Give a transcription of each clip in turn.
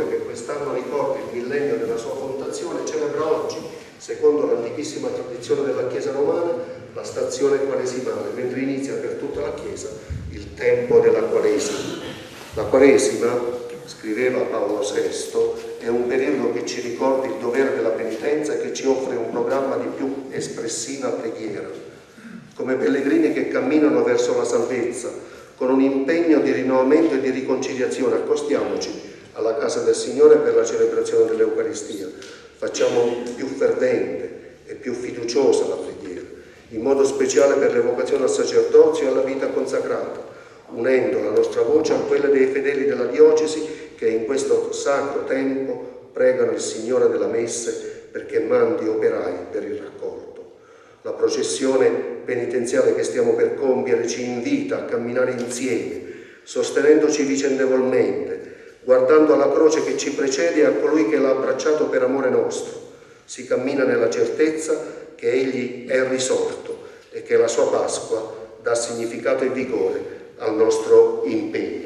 Vittorio, che quest'anno ricorda il millennio della sua fondazione, celebra oggi, secondo l'antichissima tradizione della Chiesa romana, la stazione quaresimale, mentre inizia per tutta la Chiesa il tempo della Quaresima. La Quaresima, scriveva Paolo VI, è un periodo che ci ricorda il dovere della penitenza e che ci offre un programma di più espressiva preghiera. Come pellegrini che camminano verso la salvezza, con un impegno di rinnovamento e di riconciliazione, accostiamoci alla casa del Signore per la celebrazione dell'Eucaristia. Facciamo più fervente e più fiduciosa la preghiera, in modo speciale per l'evocazione al sacerdozio e alla vita consacrata, unendo la nostra voce a quelle dei fedeli della diocesi che in questo sacro tempo pregano il Signore della Messe perché mandi operai per il raccolto. La processione penitenziale che stiamo per compiere ci invita a camminare insieme, sostenendoci vicendevolmente, guardando alla croce che ci precede e a colui che l'ha abbracciato per amore nostro. Si cammina nella certezza che Egli è risorto e che la sua Pasqua dà significato e vigore al nostro impegno.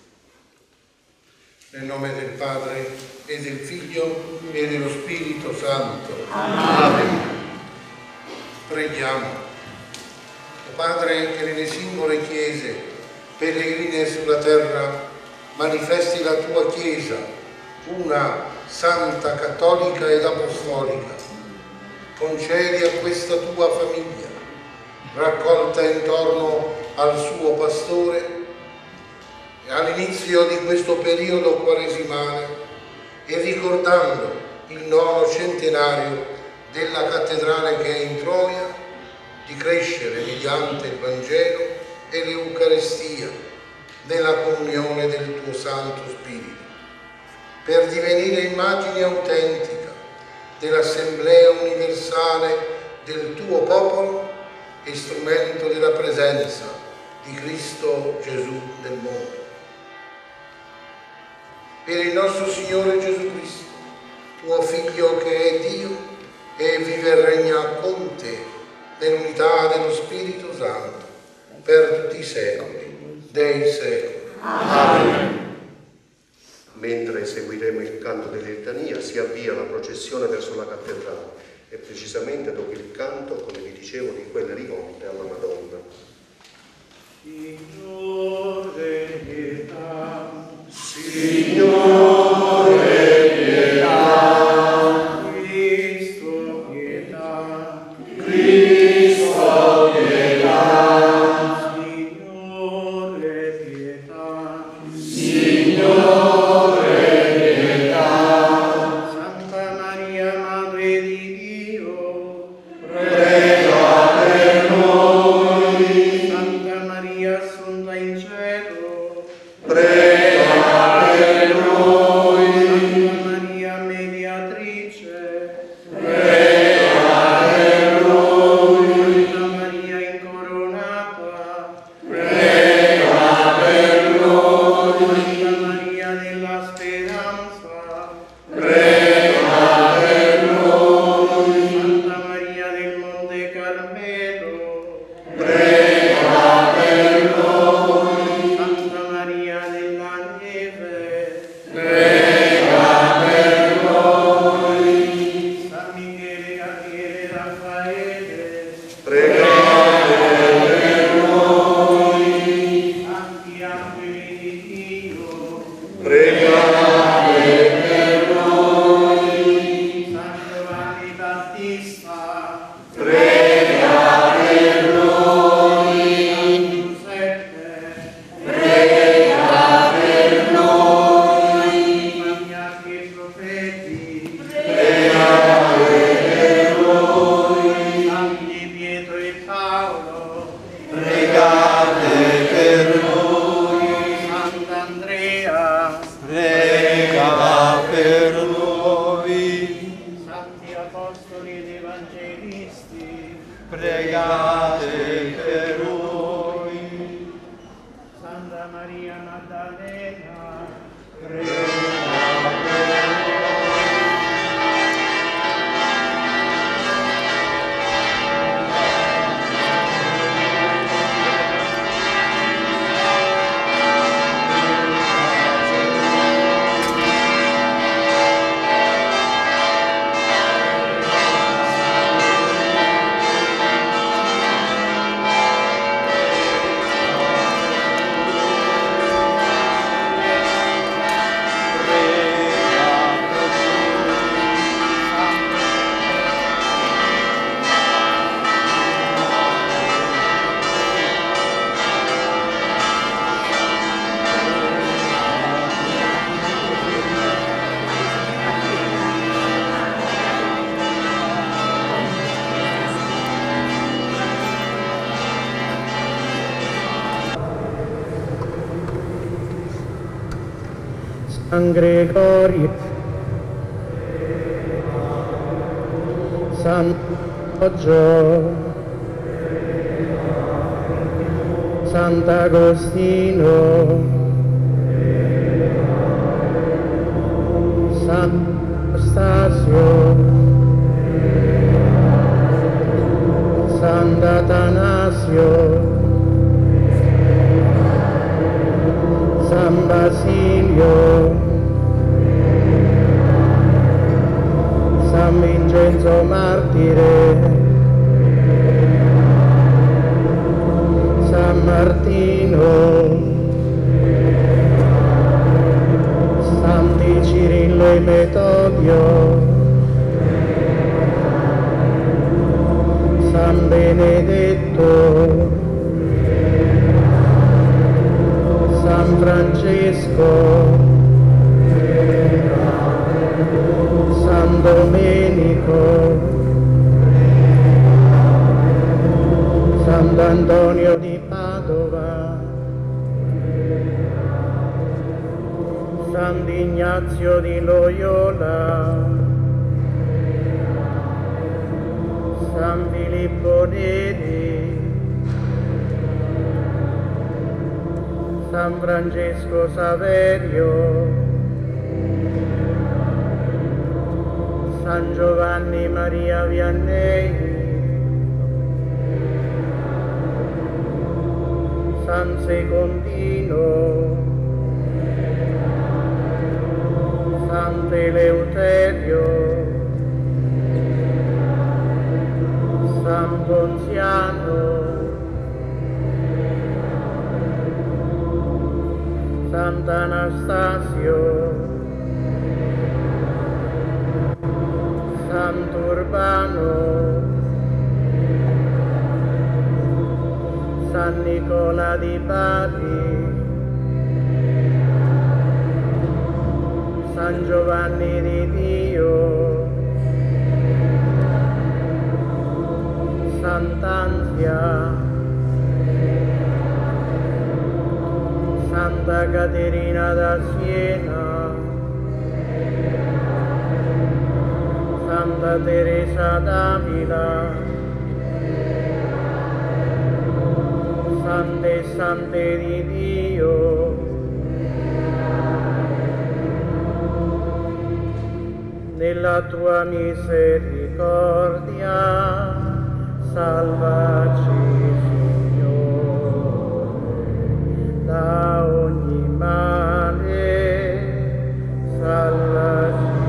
Nel nome del Padre e del Figlio e dello Spirito Santo. Amen. Preghiamo. O Padre, che nelle singole chiese pellegrine sulla terra manifesti la tua Chiesa, una santa, cattolica ed apostolica. Concedi a questa tua famiglia, raccolta intorno al suo pastore, all'inizio di questo periodo quaresimale e ricordando il 9° centenario della cattedrale che è in Troia, di crescere mediante il Vangelo e l'Eucaristia nella comunione del tuo Santo Spirito, per divenire immagine autentica dell'Assemblea universale del tuo popolo e strumento della presenza di Cristo Gesù nel mondo. Per il nostro Signore Gesù Cristo, tuo Figlio che è Dio e vive e regna con te nell'unità dello Spirito Santo per tutti i secoli dei secoli. Amen. Mentre eseguiremo il canto dell'Etania si avvia la processione verso la cattedrale e precisamente dopo il canto, come vi dicevo, di quelle rivolte alla Madonna. Signore pietà, Signore pietà, Cristo pietà, Cristo pietà, Signore pietà, Signore pietà, Santa Maria Madre di Dio, prega per noi, Santa Maria Assunta in cielo, prega per noi, Santa Maria Mediatrice, prega per noi, Santa Maria Incoronata, prega per noi, Santa Maria della Speranza, prega per noi, Santa Maria del Monte Carmelo, prega per noi, Santa Maria della Neve, prega per noi, San Michele, Gabriele, Raffaele, pregate per noi, Santi angeli di Dio, pregate per noi, San Giovanni Battista, prega per noi, San Giuseppe, prega per noi, Santi Archi e Profeti, pregate per noi, Santi Pietro e Paolo, pregate per noi, Sant'Andrea, prega per noi, Santi Apostoli ed Evangelisti, pregate per noi, Santa Maria Maddalena, San Gregorio, San Poggio, Sant'Agostino, San Stasio, Sant'Atanasio, San Basilio, San Vincenzo Martire, San Martino, Santi Cirillo e Metodio, San Benedetto, San Francesco, San Domenico, Sant'Antonio di Padova, Sant'Ignazio di Loyola, San Filippo Neri, San Francesco Saverio, San Giovanni Maria Vianney, San Secondino, Sant'Eleuterio, San Ponziano, Sant'Anastasio, Sant'Urbano, San Nicola di Bari, San Giovanni di Dio, Sant'Anzia, Santa Caterina da Siena, Santa Teresa d'Avila, Sante e Sante di Dio, nella tua misericordia, salvaci, Signore, da ogni male, salvaci,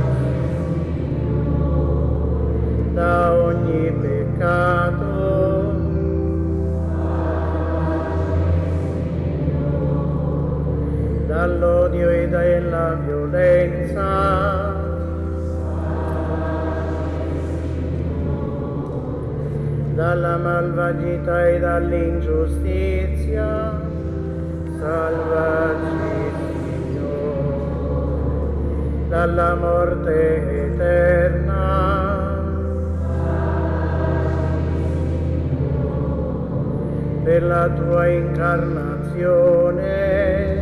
da ogni peccato, dall'odio e dalla violenza, dalla malvagità e dall'ingiustizia, salvaci, Signore, dalla morte eterna, per la tua incarnazione,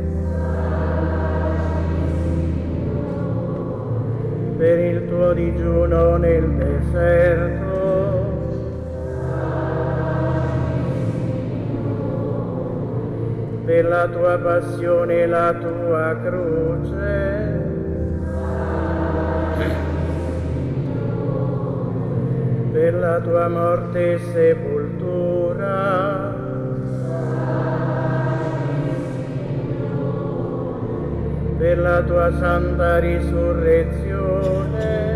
per il tuo digiuno nel deserto, per la tua passione e la tua croce, per la tua morte e sepoltura, per la tua santa risurrezione,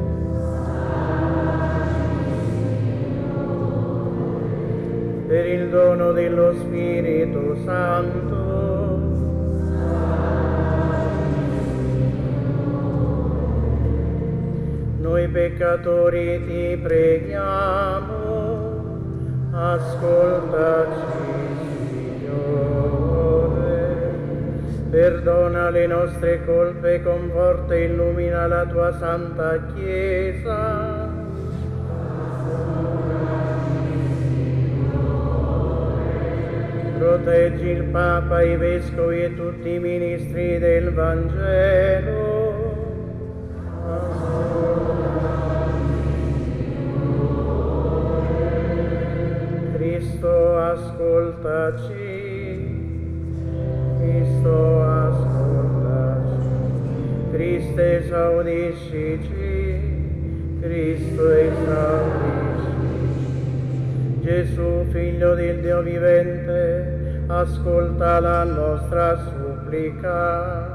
per il dono dello Spirito Santo, noi peccatori ti preghiamo, ascoltaci, Signore, perdona le nostre colpe, conforta e illumina la tua Santa Chiesa, Proteggi il Papa, i Vescovi e tutti i ministri del Vangelo. Cristo, ascoltaci. Cristo, ascoltaci. Cristo, esaudiscici. Cristo, esaudiscici. Gesù, Figlio del Dio vivente, ascolta la nostra supplica.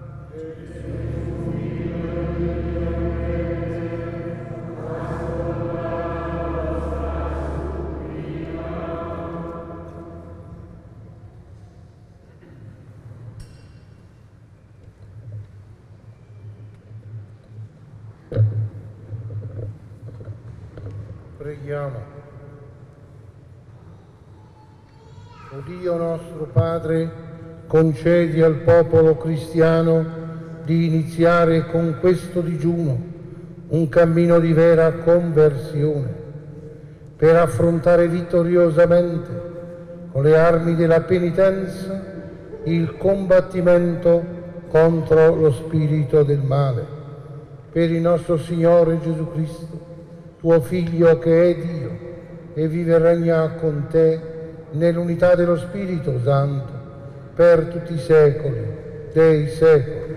Preghiamo. O Dio nostro Padre, concedi al popolo cristiano di iniziare con questo digiuno un cammino di vera conversione, per affrontare vittoriosamente con le armi della penitenza il combattimento contro lo spirito del male. Per il nostro Signore Gesù Cristo, tuo Figlio che è Dio e vive e regna con te nell'unità dello Spirito Santo, per tutti i secoli dei secoli.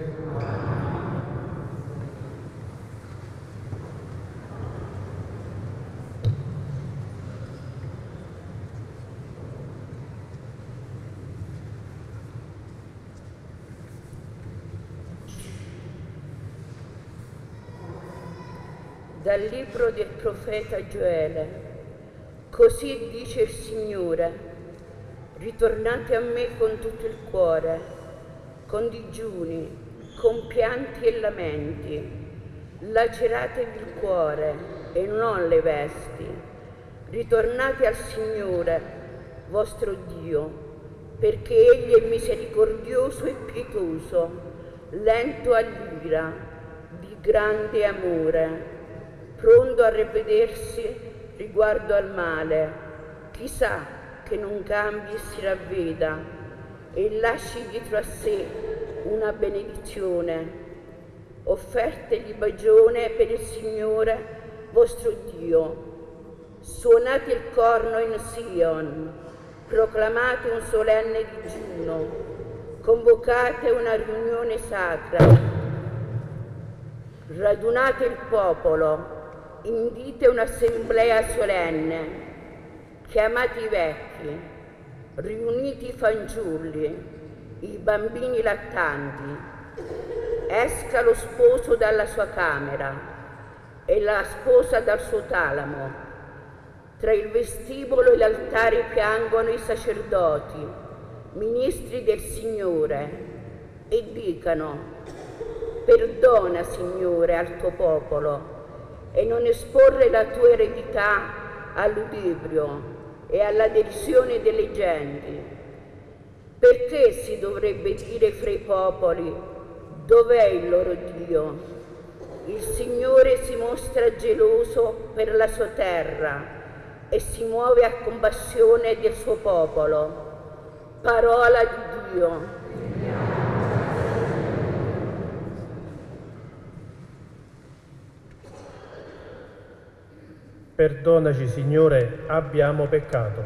Dal libro del profeta Gioele. Così dice il Signore: ritornate a me con tutto il cuore, con digiuni, con pianti e lamenti, laceratevi il cuore e non le vesti. Ritornate al Signore, vostro Dio, perché Egli è misericordioso e pietoso, lento all'ira, di grande amore, pronto a rivedersi riguardo al male. Chissà che non cambi e si ravveda e lasci dietro a sé una benedizione. Offertegli bagione per il Signore vostro Dio. Suonate il corno in Sion, proclamate un solenne digiuno, convocate una riunione sacra, radunate il popolo, indite un'assemblea solenne, chiamate i vecchi, riunite i fanciulli, i bambini lattanti. Esca lo sposo dalla sua camera e la sposa dal suo talamo. Tra il vestibolo e l'altare piangono i sacerdoti, ministri del Signore, e dicano: perdona, Signore, al tuo popolo, e non esporre la tua eredità all'udibrio e alla derisione delle genti. Perché si dovrebbe dire fra i popoli: dov'è il loro Dio? Il Signore si mostra geloso per la sua terra e si muove a compassione del suo popolo. Parola di Dio. Perdonaci, Signore, abbiamo peccato.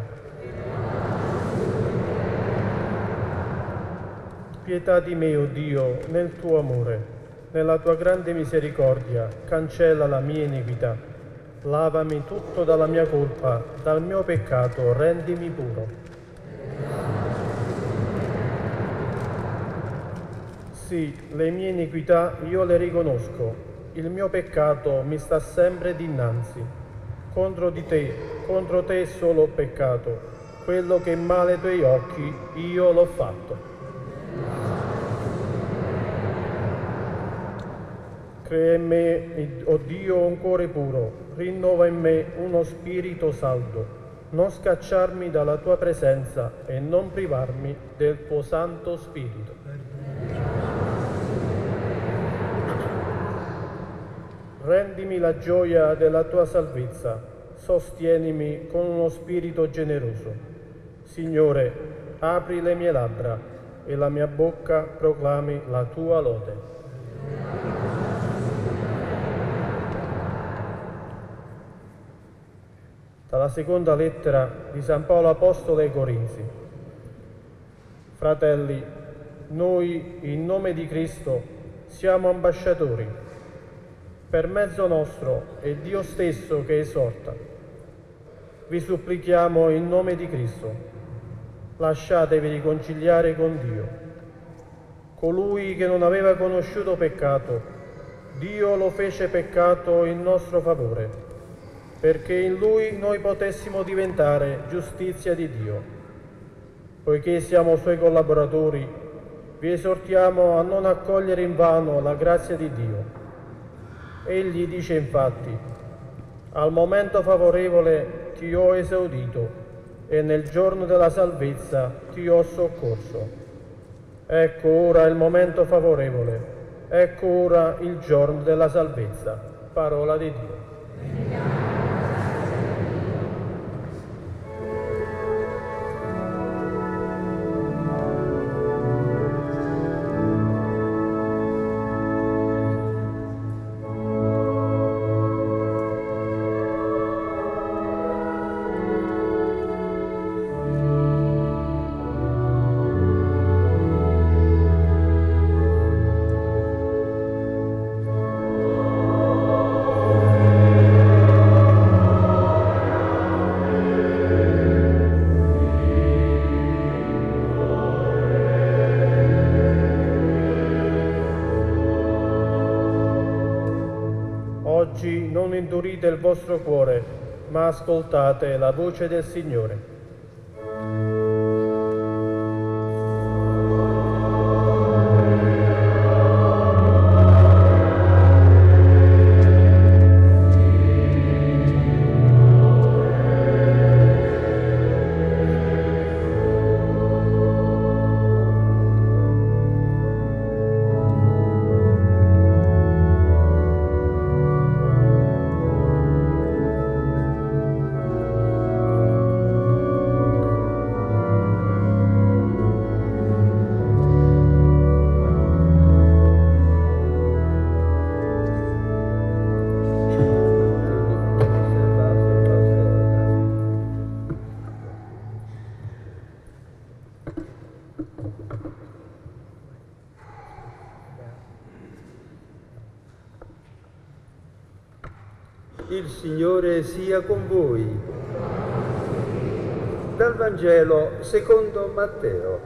Pietà di me, o Dio, nel tuo amore, nella tua grande misericordia, cancella la mia iniquità. Lavami tutto dalla mia colpa, dal mio peccato rendimi puro. Sì, le mie iniquità io le riconosco, il mio peccato mi sta sempre dinanzi. Contro te solo ho peccato, quello che è male ai tuoi occhi io l'ho fatto. Crea in me, o Dio, un cuore puro, rinnova in me uno spirito saldo, non scacciarmi dalla tua presenza e non privarmi del tuo Santo Spirito. Rendimi la gioia della tua salvezza, sostienimi con uno spirito generoso. Signore, apri le mie labbra e la mia bocca proclami la tua lode. Dalla seconda lettera di San Paolo Apostolo ai Corinzi. Fratelli, noi in nome di Cristo siamo ambasciatori. Per mezzo nostro è Dio stesso che esorta. Vi supplichiamo in nome di Cristo, lasciatevi riconciliare con Dio. Colui che non aveva conosciuto peccato, Dio lo fece peccato in nostro favore, perché in Lui noi potessimo diventare giustizia di Dio. Poiché siamo Suoi collaboratori, vi esortiamo a non accogliere invano la grazia di Dio. Egli dice infatti: al momento favorevole ti ho esaudito e nel giorno della salvezza ti ho soccorso. Ecco ora il momento favorevole, ecco ora il giorno della salvezza. Parola di Dio. Oggi non indurite il vostro cuore, ma ascoltate la voce del Signore. Il Signore sia con voi. Dal Vangelo secondo Matteo.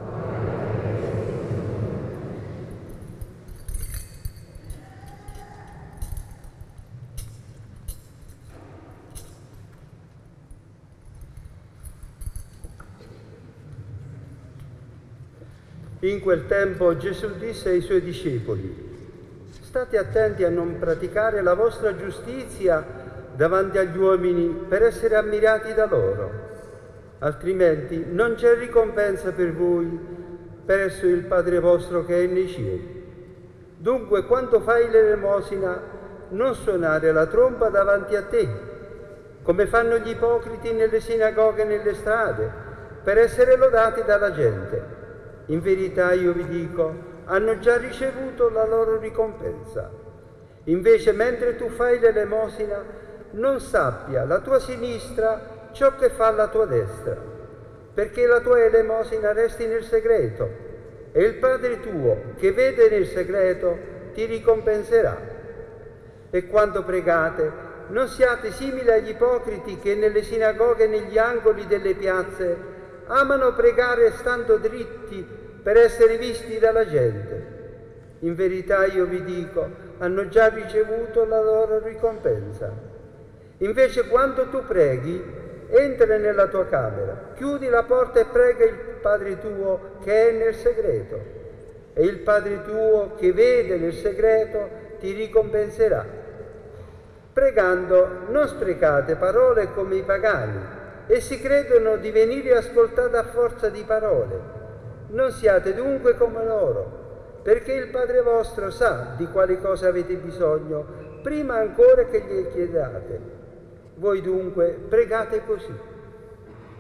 In quel tempo Gesù disse ai suoi discepoli: state attenti a non praticare la vostra giustizia davanti agli uomini per essere ammirati da loro, altrimenti non c'è ricompensa per voi presso il Padre vostro che è nei cieli. Dunque, quando fai l'elemosina, non suonare la tromba davanti a te, come fanno gli ipocriti nelle sinagoghe e nelle strade, per essere lodati dalla gente. In verità io vi dico, hanno già ricevuto la loro ricompensa. Invece, mentre tu fai l'elemosina, non sappia la tua sinistra ciò che fa la tua destra, perché la tua elemosina resti nel segreto, e il Padre tuo, che vede nel segreto, ti ricompenserà. E quando pregate, non siate simili agli ipocriti che nelle sinagoghe e negli angoli delle piazze amano pregare stando dritti per essere visti dalla gente. In verità io vi dico, hanno già ricevuto la loro ricompensa. Invece quando tu preghi, entra nella tua camera, chiudi la porta e prega il Padre tuo che è nel segreto. E il Padre tuo che vede nel segreto ti ricompenserà. Pregando non sprecate parole come i pagani, essi credono di venire ascoltati a forza di parole. Non siate dunque come loro, perché il Padre vostro sa di quali cose avete bisogno, prima ancora che gli chiediate. Voi dunque pregate così: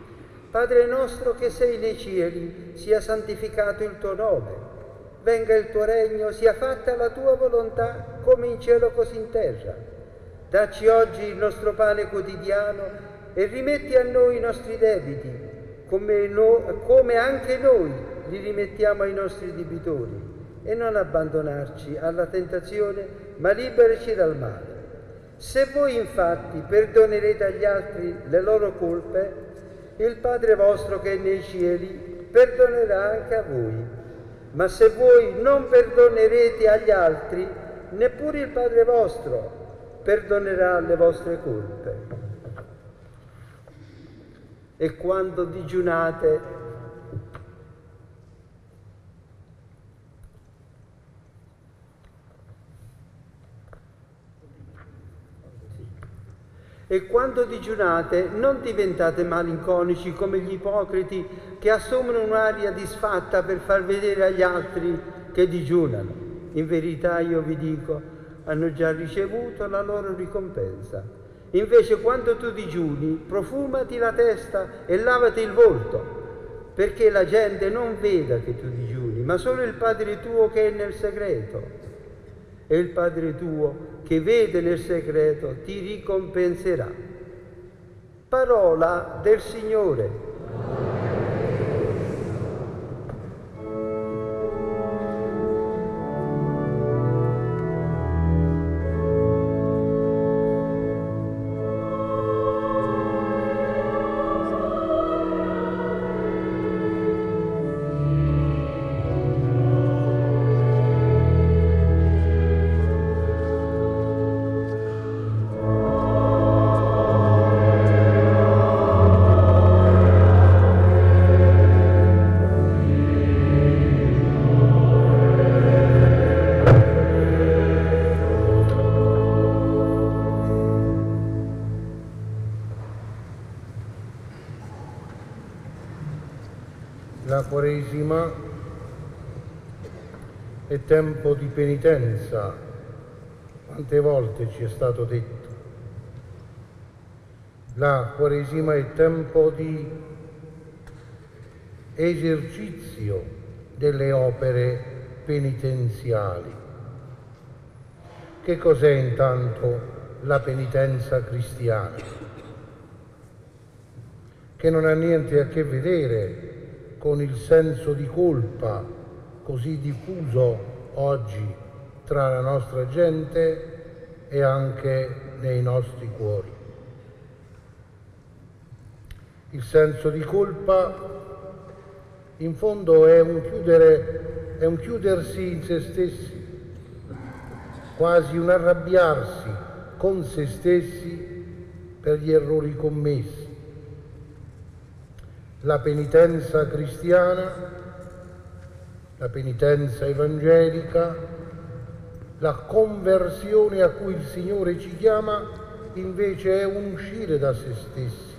Padre nostro che sei nei cieli, sia santificato il tuo nome. Venga il tuo regno, sia fatta la tua volontà, come in cielo così in terra. Dacci oggi il nostro pane quotidiano e rimetti a noi i nostri debiti, come anche noi li rimettiamo ai nostri debitori. E non abbandonarci alla tentazione, ma liberaci dal male. Se voi infatti perdonerete agli altri le loro colpe, il Padre vostro che è nei cieli perdonerà anche a voi. Ma se voi non perdonerete agli altri, neppure il Padre vostro perdonerà le vostre colpe. E quando digiunate, non diventate malinconici come gli ipocriti che assumono un'aria disfatta per far vedere agli altri che digiunano. In verità io vi dico, hanno già ricevuto la loro ricompensa. Invece quando tu digiuni, profumati la testa e lavati il volto, perché la gente non veda che tu digiuni, ma solo il Padre tuo che è nel segreto. E il Padre tuo che vede nel segreto ti ricompenserà. Parola del Signore. La Quaresima è tempo di penitenza, quante volte ci è stato detto. La Quaresima è tempo di esercizio delle opere penitenziali. Che cos'è intanto la penitenza cristiana? Che non ha niente a che vedere con il senso di colpa così diffuso oggi tra la nostra gente e anche nei nostri cuori. Il senso di colpa in fondo è un chiudersi in se stessi, quasi un arrabbiarsi con se stessi per gli errori commessi. La penitenza cristiana, la penitenza evangelica, la conversione a cui il Signore ci chiama, invece è un uscire da se stessi.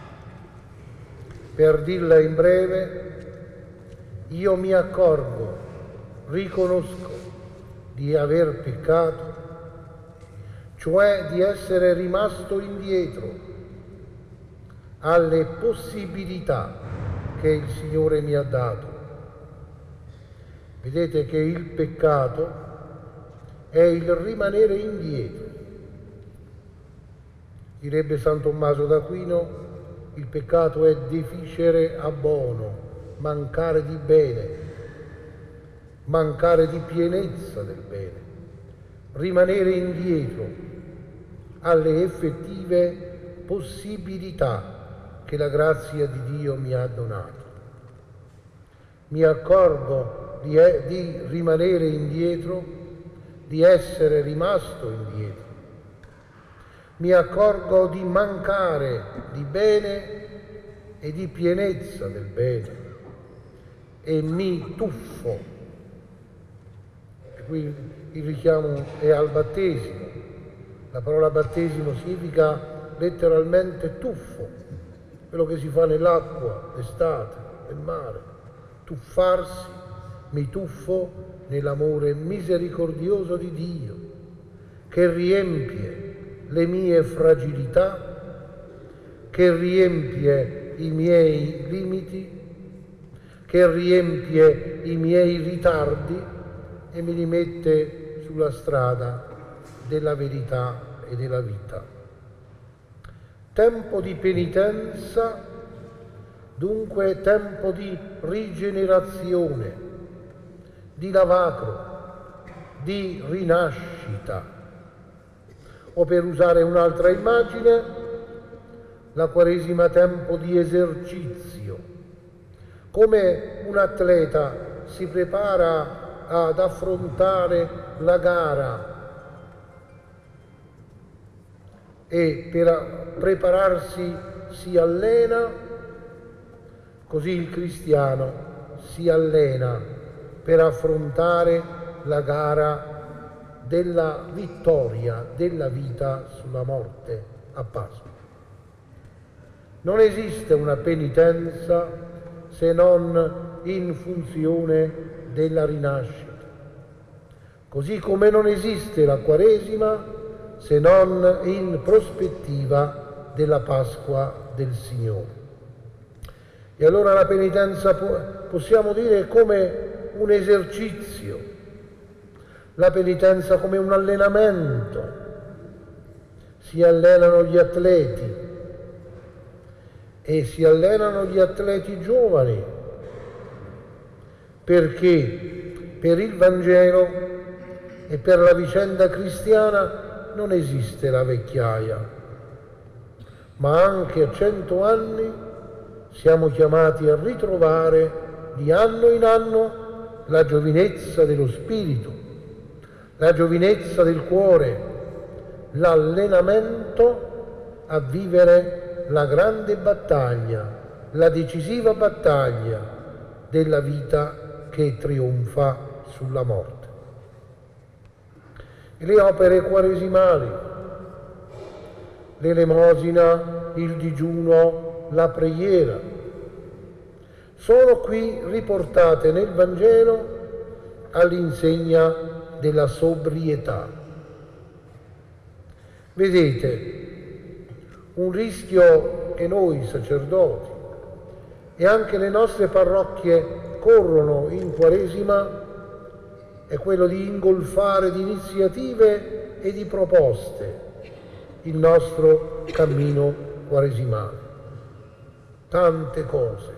Per dirla in breve, io mi accorgo, riconosco di aver peccato, cioè di essere rimasto indietro alle possibilità che il Signore mi ha dato. Vedete che il peccato è il rimanere indietro. Direbbe San Tommaso d'Aquino, il peccato è deficere a bono, mancare di bene, mancare di pienezza del bene, rimanere indietro alle effettive possibilità che la grazia di Dio mi ha donato. Mi accorgo di rimanere indietro, di essere rimasto indietro. Mi accorgo di mancare di bene e di pienezza del bene e mi tuffo. E qui il richiamo è al battesimo. La parola battesimo significa letteralmente tuffo, quello che si fa nell'acqua d'estate, nel mare, tuffarsi, mi tuffo nell'amore misericordioso di Dio, che riempie le mie fragilità, che riempie i miei limiti, che riempie i miei ritardi e mi rimette sulla strada della verità e della vita. Tempo di penitenza, dunque tempo di rigenerazione, di lavacro, di rinascita. O per usare un'altra immagine, la Quaresima tempo di esercizio. Come un atleta si prepara ad affrontare la gara e per prepararsi si allena, così il cristiano si allena per affrontare la gara della vittoria della vita sulla morte a Pasqua. Non esiste una penitenza se non in funzione della rinascita, così come non esiste la Quaresima se non in prospettiva della Pasqua del Signore. E allora la penitenza possiamo dire come un esercizio, la penitenza come un allenamento. Si allenano gli atleti e si allenano gli atleti giovani, perché per il Vangelo e per la vicenda cristiana non esiste la vecchiaia, ma anche a 100 anni siamo chiamati a ritrovare di anno in anno la giovinezza dello spirito, la giovinezza del cuore, l'allenamento a vivere la grande battaglia, la decisiva battaglia della vita che trionfa sulla morte. E le opere quaresimali, l'elemosina, il digiuno, la preghiera, sono qui riportate nel Vangelo all'insegna della sobrietà. Vedete, un rischio che noi sacerdoti e anche le nostre parrocchie corrono in Quaresima è quello di ingolfare di iniziative e di proposte il nostro cammino quaresimale. Tante cose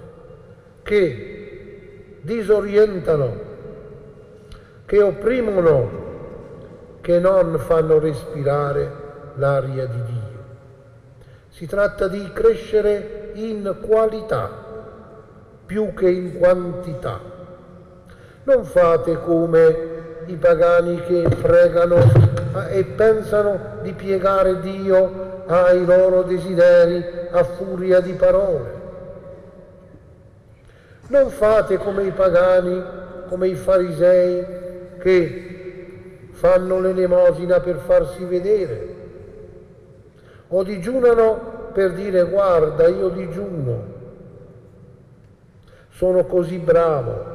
che disorientano, che opprimono, che non fanno respirare l'aria di Dio. Si tratta di crescere in qualità più che in quantità. Non fate come i pagani che pregano e pensano di piegare Dio ai loro desideri a furia di parole. Non fate come i pagani, come i farisei che fanno l'elemosina per farsi vedere o digiunano per dire guarda io digiuno, sono così bravo.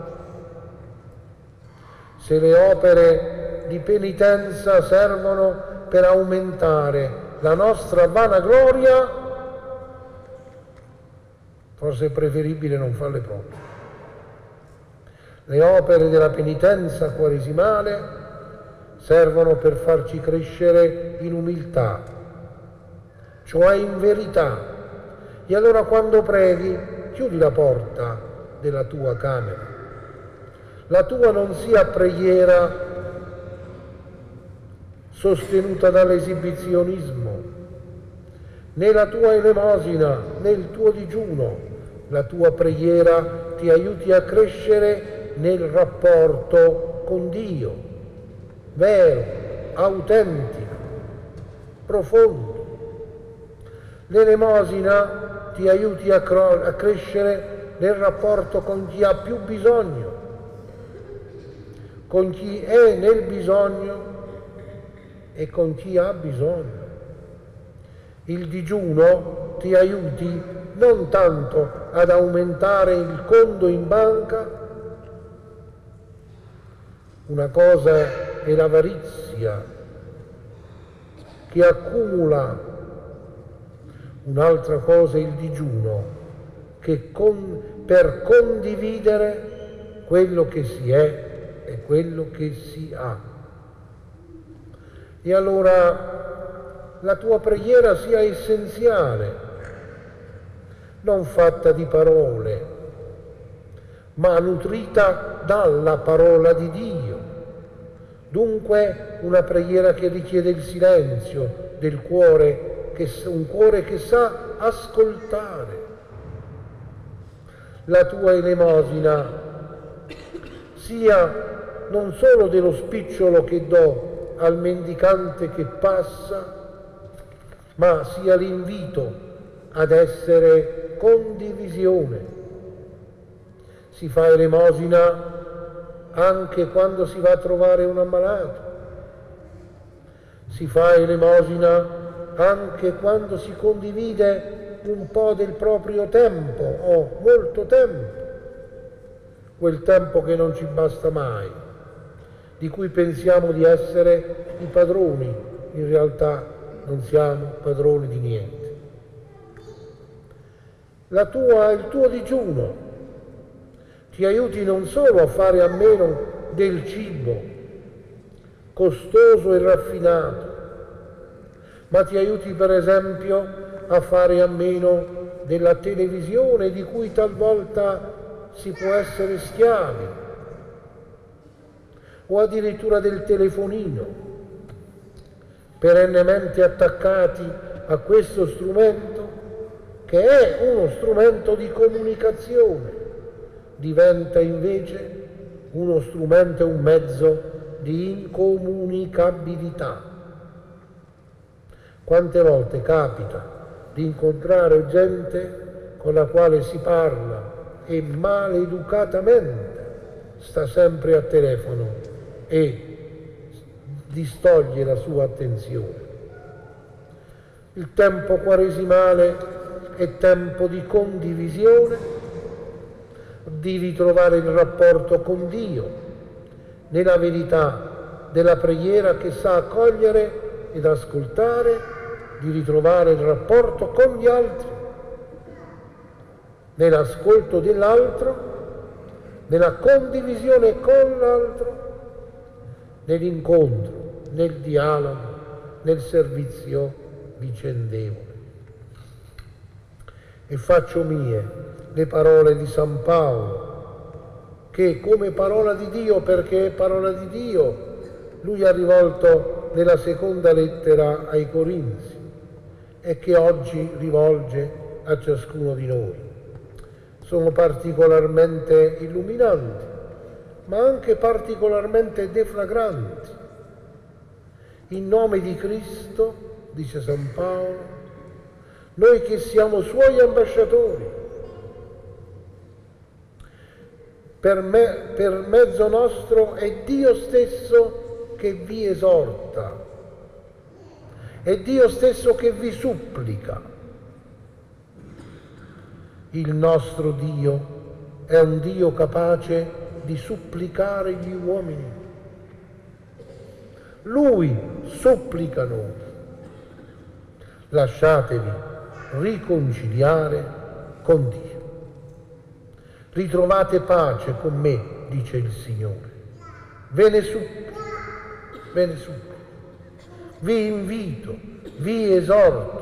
Se le opere di penitenza servono per aumentare la nostra vanagloria, forse è preferibile non farle proprio. Le opere della penitenza quaresimale servono per farci crescere in umiltà, cioè in verità. E allora quando preghi, chiudi la porta della tua camera. La tua non sia preghiera sostenuta dall'esibizionismo, né la tua elemosina, né il tuo digiuno. La tua preghiera ti aiuti a crescere nel rapporto con Dio, vero, autentico, profondo. L'elemosina ti aiuti a crescere nel rapporto con chi ha più bisogno, con chi è nel bisogno e con chi ha bisogno. Il digiuno ti aiuti non tanto ad aumentare il conto in banca, una cosa è l'avarizia che accumula, un'altra cosa è il digiuno per condividere quello che si è e quello che si ha. E allora la tua preghiera sia essenziale, non fatta di parole, ma nutrita dalla parola di Dio. Dunque una preghiera che richiede il silenzio del cuore, un cuore che sa ascoltare. La tua elemosina sia non solo dello spicciolo che do al mendicante che passa, ma sia l'invito ad essere condivisione. Si fa elemosina anche quando si va a trovare un ammalato. Si fa elemosina anche quando si condivide un po' del proprio tempo o molto tempo, quel tempo che non ci basta mai, di cui pensiamo di essere i padroni, in realtà non siamo padroni di niente. Il tuo digiuno ti aiuti non solo a fare a meno del cibo costoso e raffinato, ma ti aiuti per esempio a fare a meno della televisione di cui talvolta si può essere schiavi, o addirittura del telefonino, perennemente attaccati a questo strumento che è uno strumento di comunicazione, diventa invece uno strumento, un mezzo di incomunicabilità. Quante volte capita di incontrare gente con la quale si parla e maleducatamente sta sempre a telefono e distoglie la sua attenzione. Il tempo quaresimale è tempo di condivisione, di ritrovare il rapporto con Dio, nella verità della preghiera che sa accogliere ed ascoltare, di ritrovare il rapporto con gli altri, nell'ascolto dell'altro, nella condivisione con l'altro, nell'incontro, nel dialogo, nel servizio vicendevole. E faccio mie le parole di San Paolo, che come parola di Dio, perché è parola di Dio, lui ha rivolto nella seconda lettera ai Corinzi e che oggi rivolge a ciascuno di noi. Sono particolarmente illuminanti, ma anche particolarmente deflagranti. In nome di Cristo, dice San Paolo, noi che siamo Suoi ambasciatori, per mezzo nostro è Dio stesso che vi esorta, è Dio stesso che vi supplica. Il nostro Dio è un Dio capace di supplicare gli uomini. Lui supplica noi. Lasciatevi riconciliare con Dio. Ritrovate pace con me, dice il Signore. Ve ne supplico, ve ne supplico. Vi invito, vi esorto.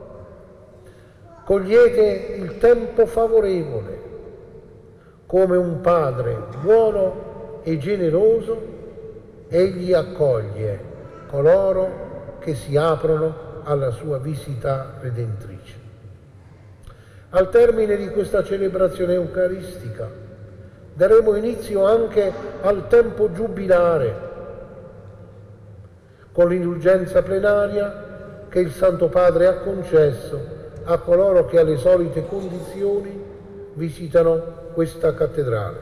Cogliete il tempo favorevole, come un padre buono e generoso, egli accoglie coloro che si aprono alla sua visita redentrice. Al termine di questa celebrazione eucaristica daremo inizio anche al tempo giubilare, con l'indulgenza plenaria che il Santo Padre ha concesso a coloro che alle solite condizioni visitano questa cattedrale.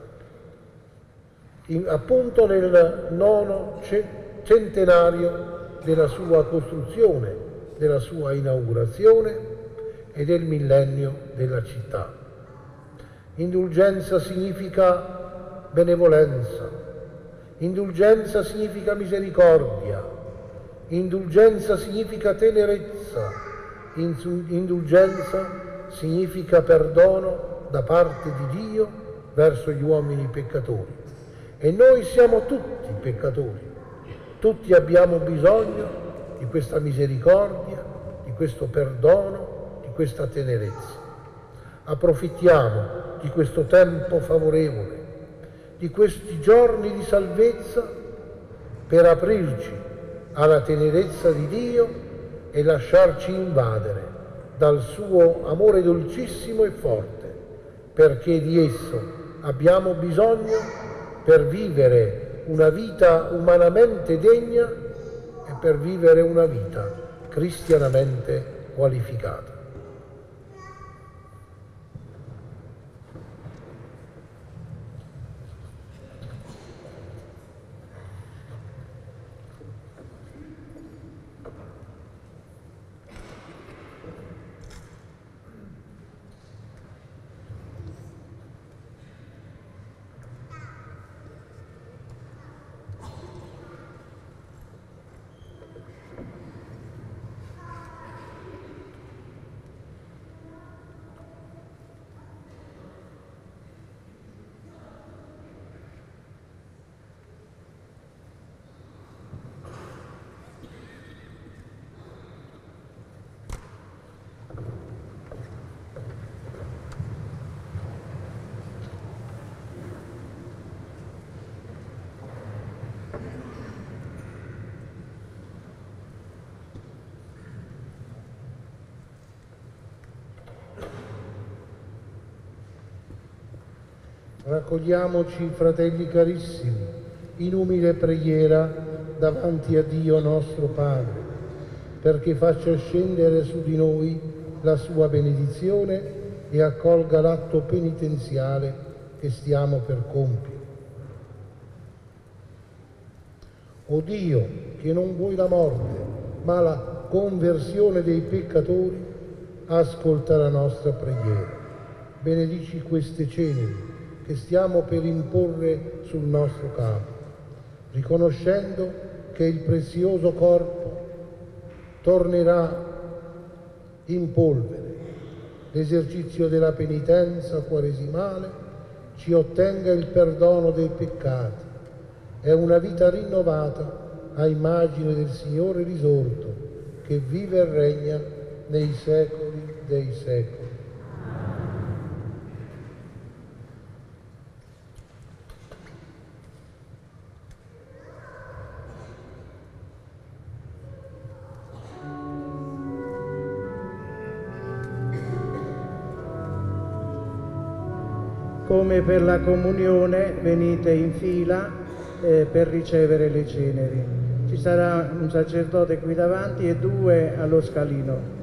Appunto nel 9° centenario della sua costruzione, della sua inaugurazione e del millennio della città. Indulgenza significa benevolenza, indulgenza significa misericordia, indulgenza significa tenerezza, indulgenza significa perdono da parte di Dio verso gli uomini peccatori. E noi siamo tutti peccatori, tutti abbiamo bisogno di questa misericordia, di questo perdono, di questa tenerezza. Approfittiamo di questo tempo favorevole, di questi giorni di salvezza per aprirci alla tenerezza di Dio e lasciarci invadere dal suo amore dolcissimo e forte, perché di esso abbiamo bisogno per vivere una vita umanamente degna e per vivere una vita cristianamente qualificata. Raccogliamoci, fratelli carissimi, in umile preghiera davanti a Dio nostro Padre, perché faccia scendere su di noi la sua benedizione e accolga l'atto penitenziale che stiamo per compiere. O Dio, che non vuoi la morte, ma la conversione dei peccatori, ascolta la nostra preghiera. Benedici queste ceneri che stiamo per imporre sul nostro capo, riconoscendo che il prezioso corpo tornerà in polvere. L'esercizio della penitenza quaresimale ci ottenga il perdono dei peccati e una vita rinnovata a immagine del Signore risorto, che vive e regna nei secoli dei secoli. Come per la comunione, venite in fila per ricevere le ceneri. Ci sarà un sacerdote qui davanti e 2 allo scalino.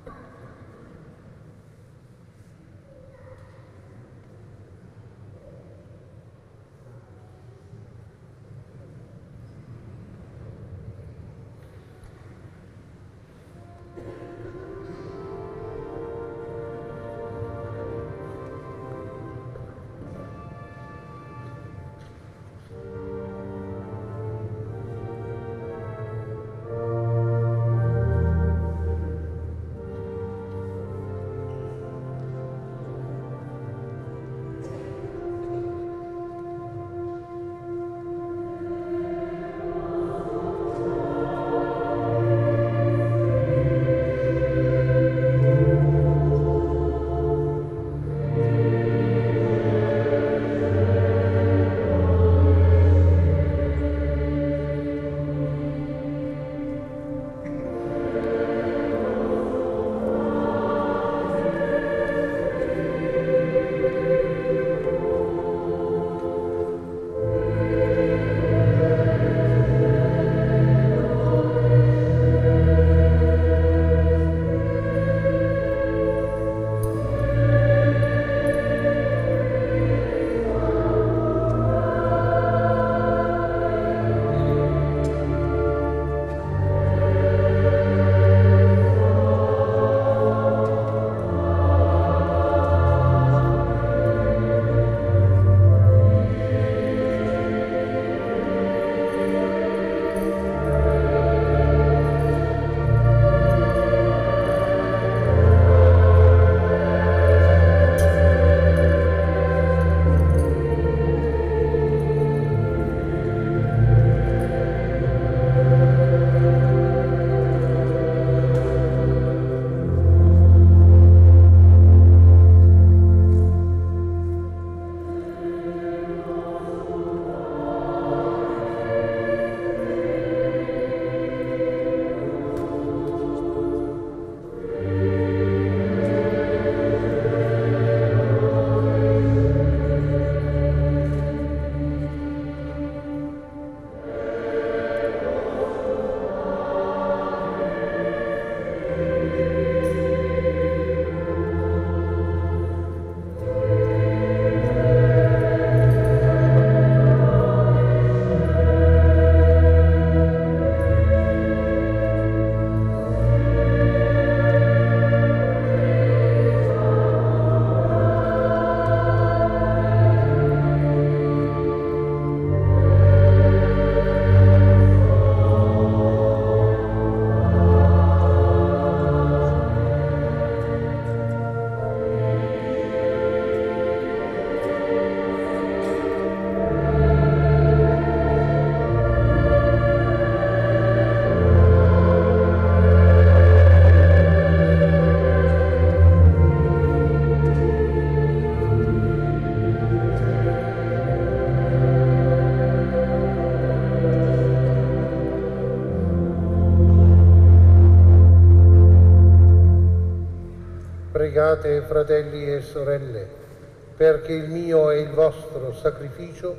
Pregate, fratelli e sorelle, perché il mio e il vostro sacrificio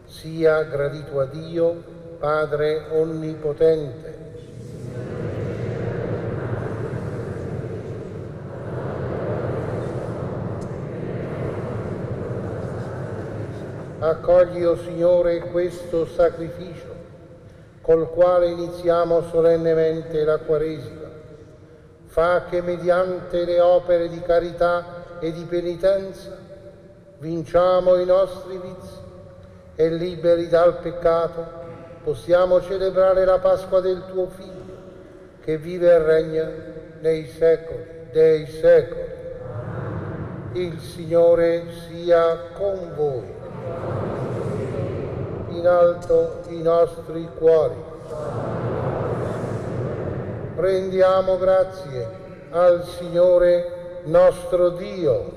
sia gradito a Dio, Padre Onnipotente. Accogli, o Signore, questo sacrificio, col quale iniziamo solennemente la Quaresima. Fa che mediante le opere di carità e di penitenza vinciamo i nostri vizi e, liberi dal peccato, possiamo celebrare la Pasqua del tuo Figlio, che vive e regna nei secoli dei secoli. Il Signore sia con voi. In alto i nostri cuori. Rendiamo grazie al Signore nostro Dio.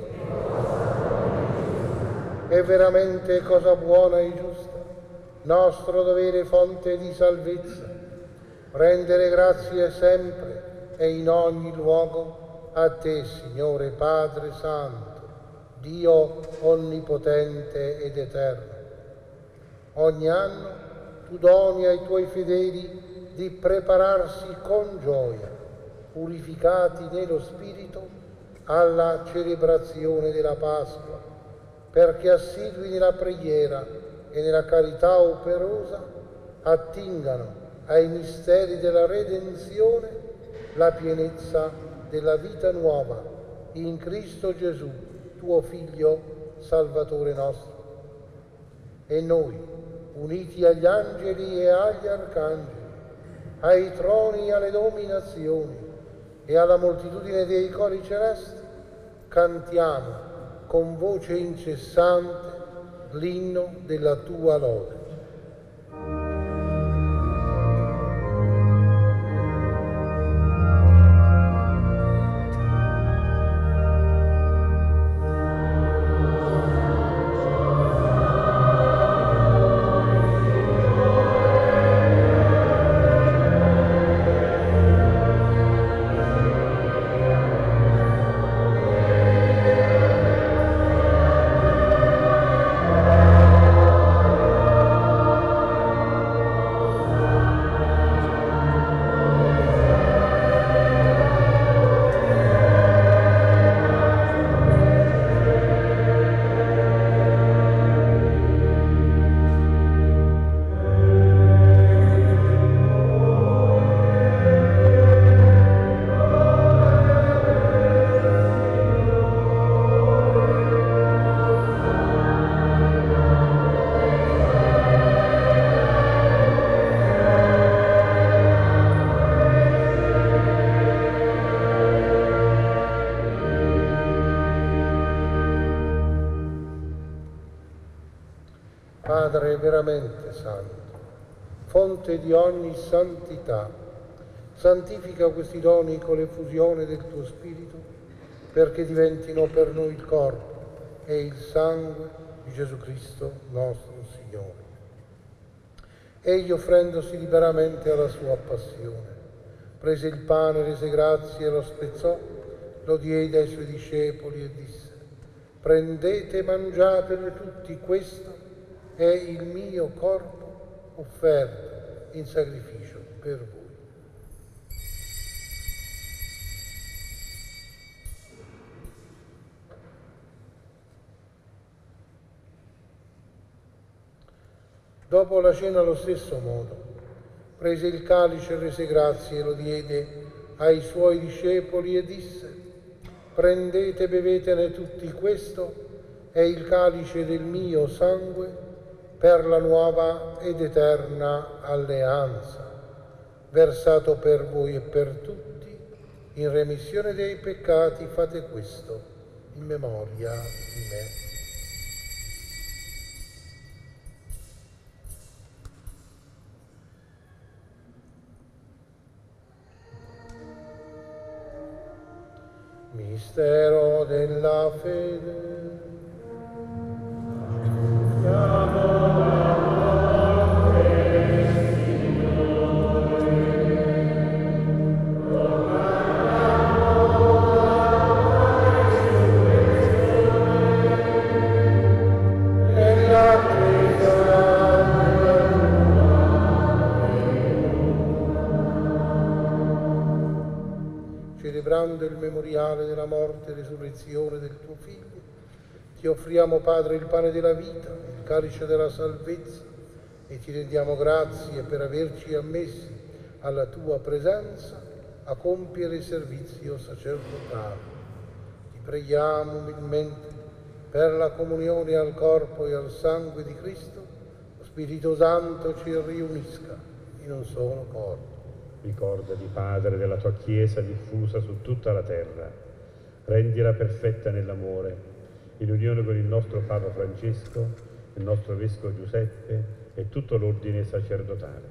È veramente cosa buona e giusta, nostro dovere fonte di salvezza, rendere grazie sempre e in ogni luogo a te, Signore Padre Santo, Dio onnipotente ed eterno. Ogni anno tu doni ai tuoi fedeli di prepararsi con gioia purificati nello Spirito alla celebrazione della Pasqua, perché assidui nella preghiera e nella carità operosa attingano ai misteri della redenzione la pienezza della vita nuova in Cristo Gesù, tuo Figlio, Salvatore nostro. E noi, uniti agli angeli e agli arcangeli, ai troni e alle dominazioni e alla moltitudine dei cori celesti, cantiamo con voce incessante l'inno della tua lode. Padre veramente santo, fonte di ogni santità, santifica questi doni con l'effusione del tuo Spirito, perché diventino per noi il corpo e il sangue di Gesù Cristo nostro Signore. Egli, offrendosi liberamente alla sua passione, prese il pane, rese grazie e lo spezzò, lo diede ai suoi discepoli e disse: prendete e mangiatene tutti, questo è il mio corpo offerto in sacrificio per voi. Dopo la cena allo stesso modo, prese il calice, rese grazie e lo diede ai suoi discepoli e disse: prendete e bevetene tutti, questo è il calice del mio sangue per la nuova ed eterna alleanza, versato per voi e per tutti in remissione dei peccati. Fate questo in memoria di me. Mistero della fede. Celebrando il memoriale della morte e resurrezione del tuo Figlio, ti offriamo, Padre, il pane della vita, il calice della salvezza, e ti rendiamo grazie per averci ammessi alla tua presenza a compiere il servizio sacerdotale. Ti preghiamo umilmente per la comunione al corpo e al sangue di Cristo, lo Spirito Santo ci riunisca in un solo corpo. Ricordati, Padre, della tua Chiesa diffusa su tutta la terra. Rendila perfetta nell'amore, in unione con il nostro Papa Francesco, il nostro Vescovo Giuseppe e tutto l'ordine sacerdotale.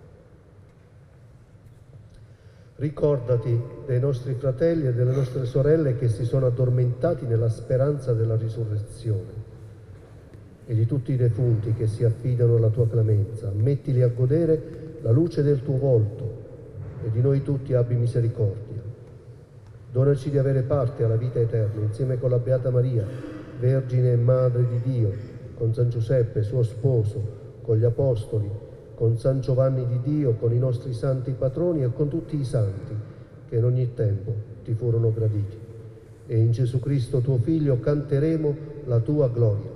Ricordati dei nostri fratelli e delle nostre sorelle che si sono addormentati nella speranza della risurrezione, e di tutti i defunti che si affidano alla tua clemenza. Mettili a godere la luce del tuo volto, e di noi tutti abbi misericordia. Donaci di avere parte alla vita eterna insieme con la Beata Maria, Vergine e Madre di Dio, con San Giuseppe, suo sposo, con gli Apostoli, con San Giovanni di Dio, con i nostri santi patroni e con tutti i santi che in ogni tempo ti furono graditi. E in Gesù Cristo tuo Figlio canteremo la tua gloria.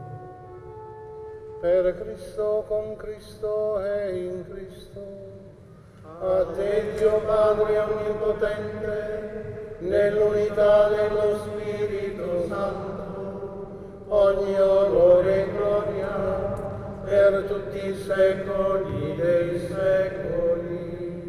Per Cristo, con Cristo e in Cristo, a te Dio Padre Onnipotente, nell'unità dello Spirito Santo, ogni onore e gloria per tutti i secoli dei secoli.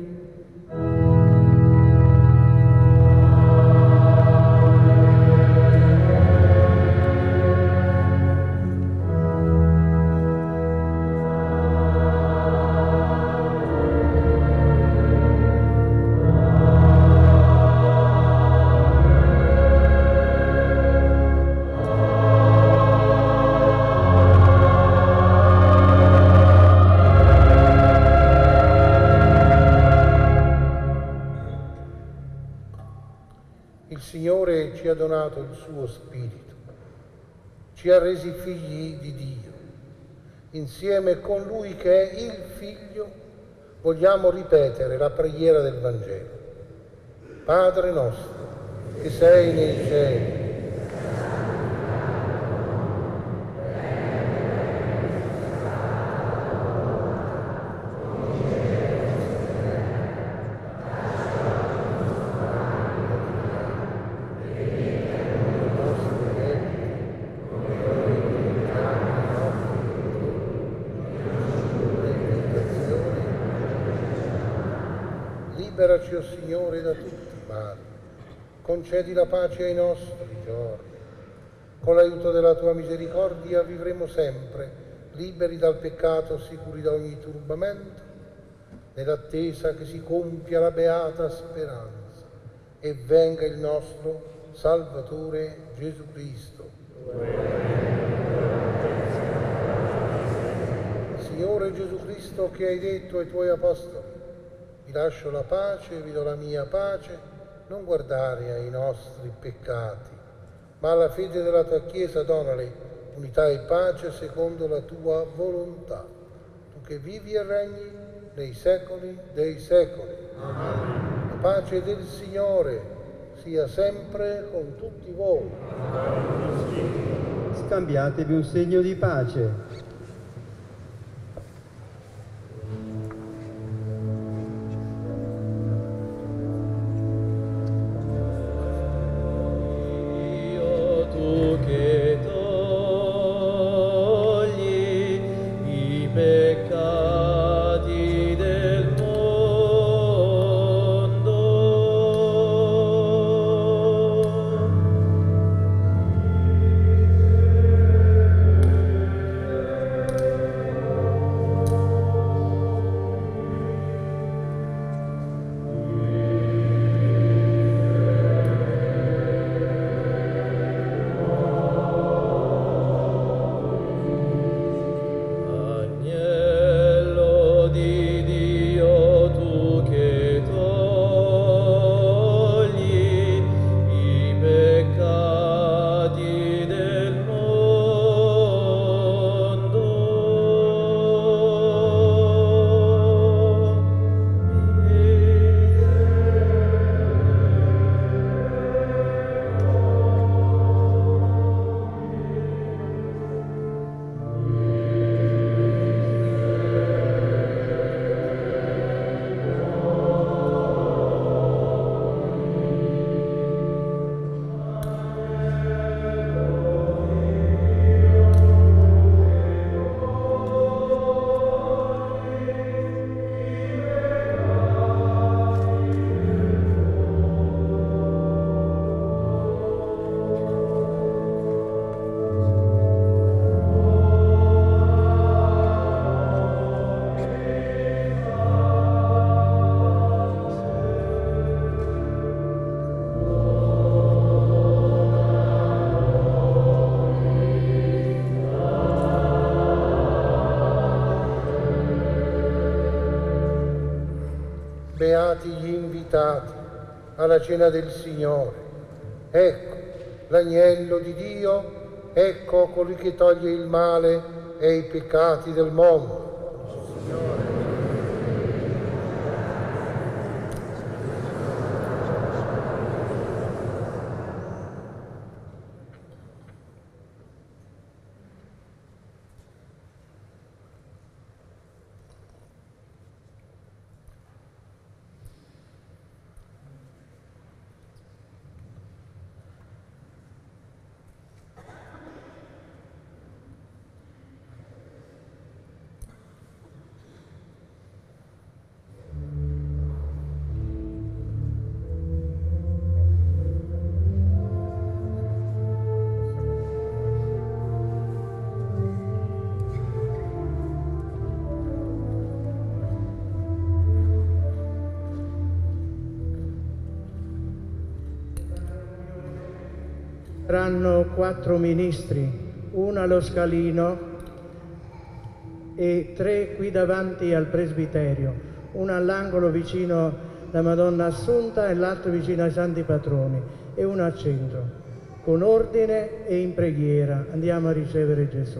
Il Signore ci ha donato il suo Spirito, ci ha resi figli di Dio. Insieme con Lui che è il Figlio vogliamo ripetere la preghiera del Vangelo. Padre nostro, che sei nei cieli, liberaci, o Signore, da tutti i mali, concedi la pace ai nostri giorni. Con l'aiuto della tua misericordia vivremo sempre, liberi dal peccato, sicuri da ogni turbamento, nell'attesa che si compia la beata speranza e venga il nostro Salvatore Gesù Cristo. Signore Gesù Cristo, che hai detto ai tuoi apostoli: vi lascio la pace, vi do la mia pace, non guardare ai nostri peccati, ma alla fede della tua Chiesa donale unità e pace secondo la tua volontà. Tu che vivi e regni nei secoli dei secoli. Amen. La pace del Signore sia sempre con tutti voi. Scambiatevi un segno di pace. Beati gli invitati alla cena del Signore. Ecco l'agnello di Dio, ecco colui che toglie il male e i peccati del mondo. Signore. Saranno 4 ministri, uno allo scalino e 3 qui davanti al presbiterio, uno all'angolo vicino alla Madonna Assunta e l'altro vicino ai Santi Patroni e uno al centro. Con ordine e in preghiera andiamo a ricevere Gesù.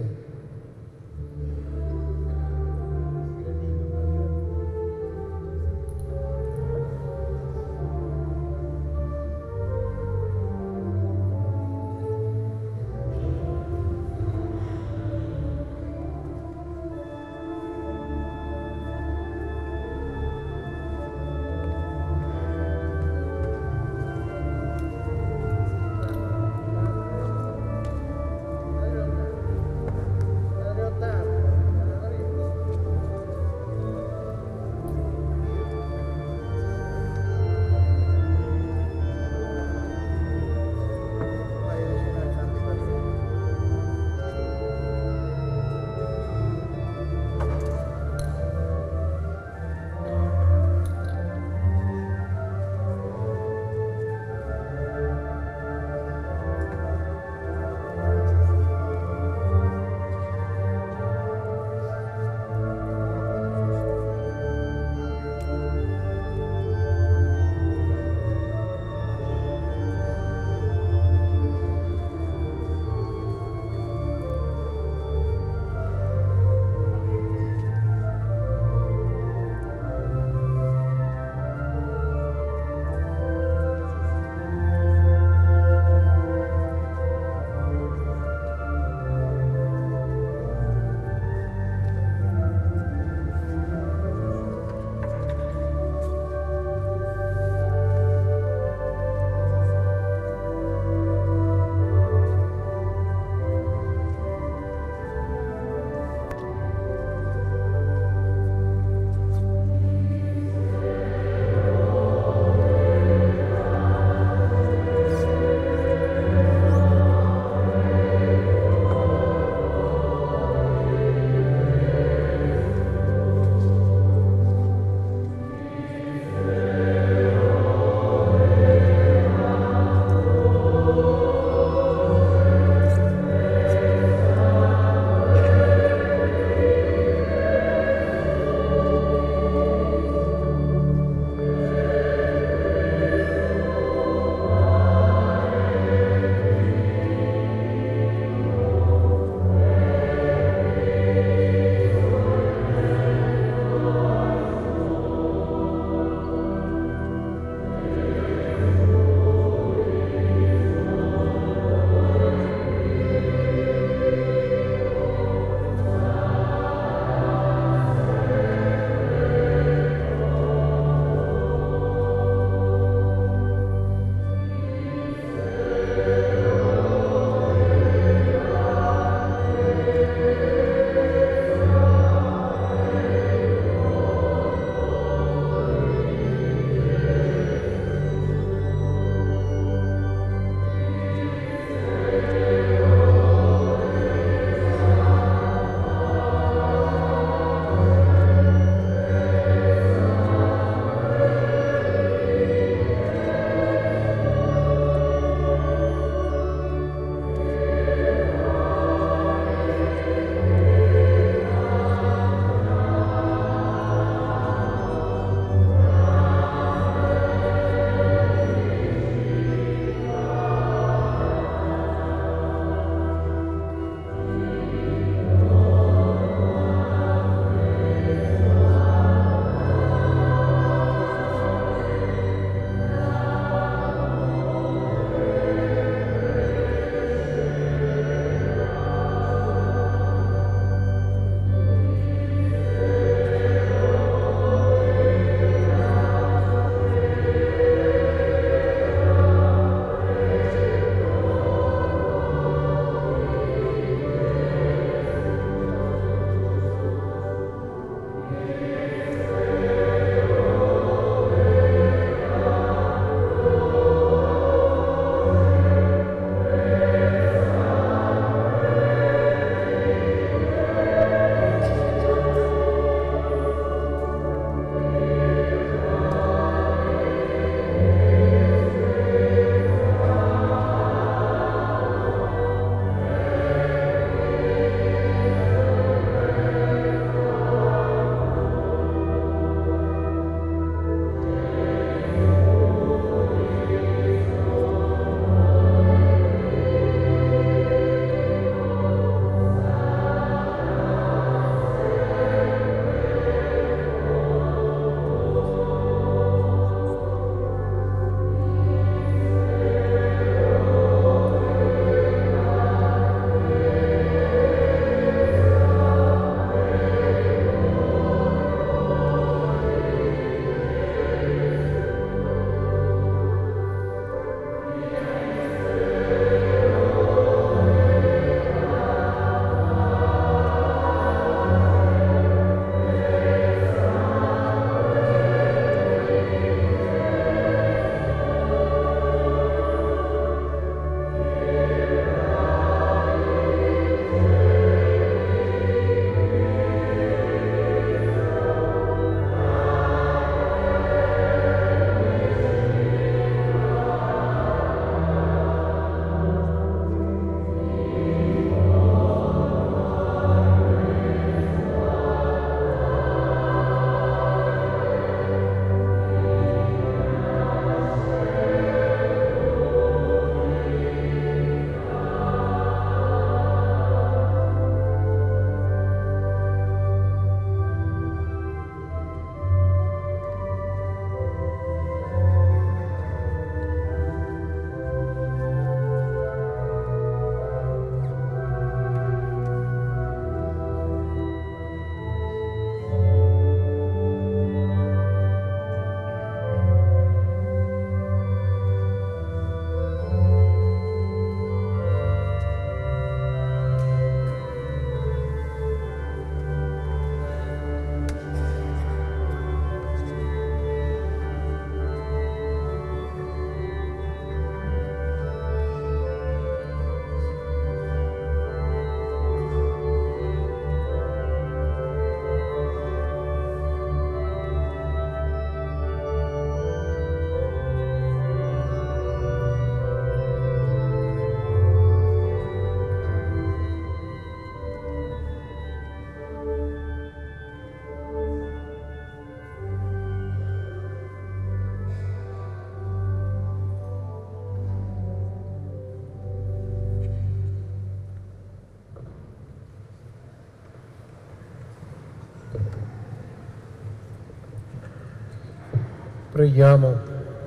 Preghiamo.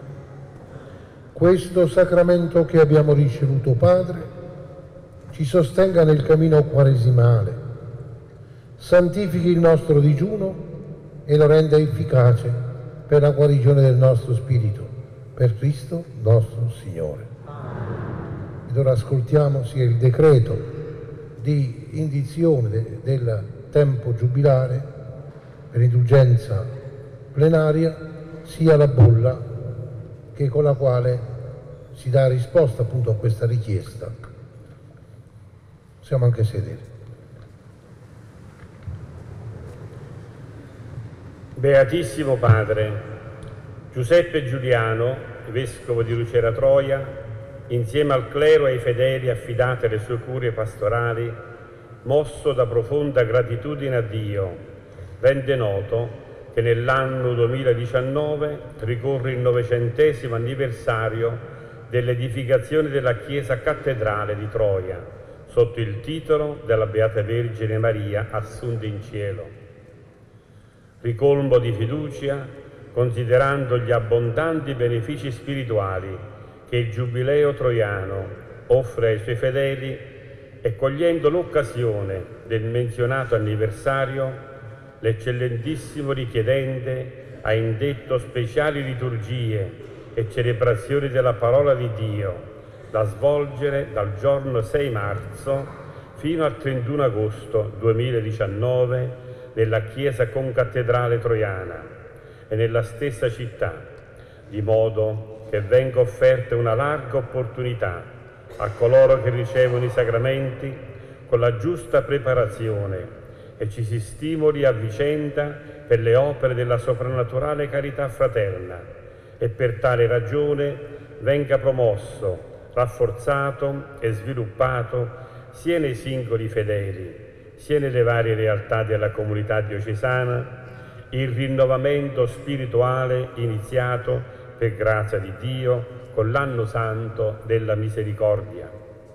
Questo sacramento che abbiamo ricevuto, Padre, ci sostenga nel cammino quaresimale, santifichi il nostro digiuno e lo renda efficace per la guarigione del nostro spirito, per Cristo nostro Signore. Ed ora ascoltiamo sia il decreto di indizione del tempo giubilare per indulgenza plenaria, sia la bolla che con la quale si dà risposta appunto a questa richiesta. Possiamo anche sedere. Beatissimo Padre Giuseppe Giuliano, vescovo di Lucera Troia, insieme al clero e ai fedeli affidati alle sue cure pastorali, mosso da profonda gratitudine a Dio, rende noto che nell'anno 2019 ricorre il 900° anniversario dell'edificazione della chiesa cattedrale di Troia, sotto il titolo della Beata Vergine Maria assunta in cielo. Ricolmo di fiducia, considerando gli abbondanti benefici spirituali che il Giubileo troiano offre ai suoi fedeli e cogliendo l'occasione del menzionato anniversario, l'eccellentissimo richiedente ha indetto speciali liturgie e celebrazioni della parola di Dio da svolgere dal giorno 6 marzo fino al 31 agosto 2019 nella chiesa concattedrale troiana e nella stessa città, di modo che venga offerta una larga opportunità a coloro che ricevono i sacramenti con la giusta preparazione e ci si stimoli a vicenda per le opere della soprannaturale carità fraterna e per tale ragione venga promosso, rafforzato e sviluppato sia nei singoli fedeli, sia nelle varie realtà della comunità diocesana, il rinnovamento spirituale iniziato per grazia di Dio con l'anno santo della misericordia.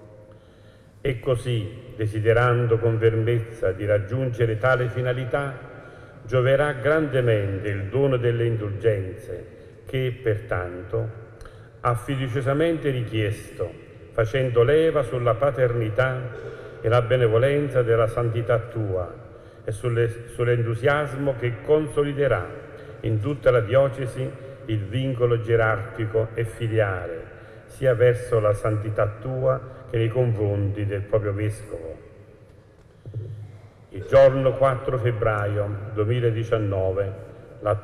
E così, desiderando con fermezza di raggiungere tale finalità, gioverà grandemente il dono delle indulgenze che, pertanto, ha fiduciosamente richiesto, facendo leva sulla paternità e la benevolenza della santità tua e sull'entusiasmo che consoliderà in tutta la diocesi il vincolo gerarchico e filiale, sia verso la santità tua che nei confronti del proprio Vescovo. Il giorno 4 febbraio 2019 la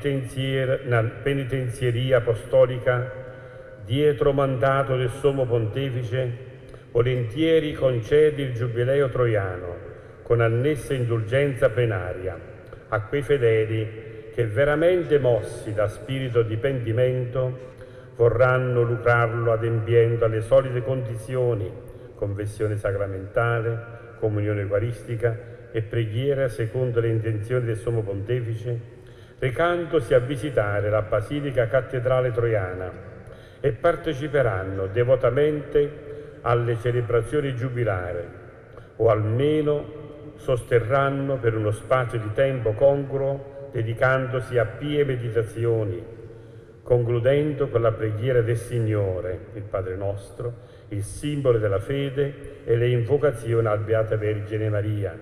penitenzieria apostolica, dietro mandato del Sommo Pontefice, volentieri concede il Giubileo troiano con annessa indulgenza plenaria a quei fedeli che veramente mossi da spirito di pentimento vorranno lucrarlo adempiendo alle solite condizioni: confessione sacramentale, comunione eucaristica e preghiera secondo le intenzioni del Sommo Pontefice, recandosi a visitare la Basilica Cattedrale Troiana, e parteciperanno devotamente alle celebrazioni giubilari, o almeno sosterranno per uno spazio di tempo congruo dedicandosi a pie meditazioni, concludendo con la preghiera del Signore, il Padre nostro, il simbolo della fede e le invocazioni al Beata Vergine Maria.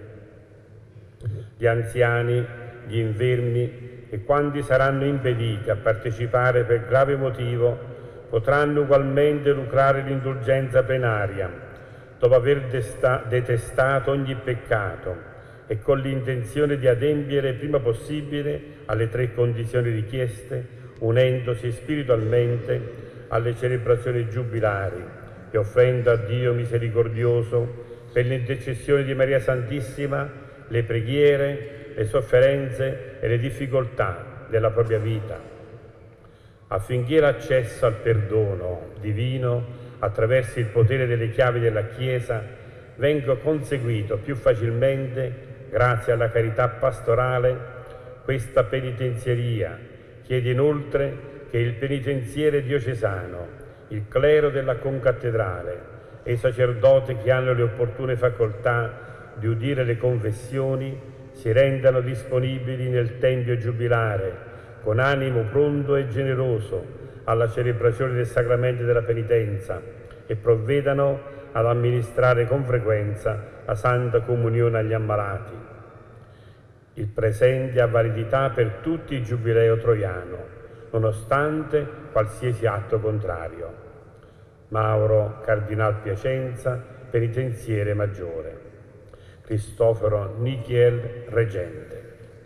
Gli anziani, gli infermi e quanti saranno impediti a partecipare per grave motivo potranno ugualmente lucrare l'indulgenza plenaria, dopo aver detestato ogni peccato e con l'intenzione di adempiere il prima possibile alle 3 condizioni richieste, unendosi spiritualmente alle celebrazioni giubilari e offrendo a Dio misericordioso, per l'intercessione di Maria Santissima, le preghiere, le sofferenze e le difficoltà della propria vita, affinché l'accesso al perdono divino attraverso il potere delle chiavi della Chiesa venga conseguito più facilmente grazie alla carità pastorale. Questa penitenzieria chiede inoltre che il penitenziere diocesano, il clero della concattedrale e i sacerdoti che hanno le opportune facoltà di udire le confessioni si rendano disponibili nel tempio giubilare con animo pronto e generoso alla celebrazione del sacramento della penitenza e provvedano ad amministrare con frequenza la Santa Comunione agli ammalati. Il presente ha validità per tutti il Giubileo troiano, nonostante qualsiasi atto contrario. Mauro Cardinal Piacenza, penitenziere maggiore. Cristoforo Nichiel, reggente.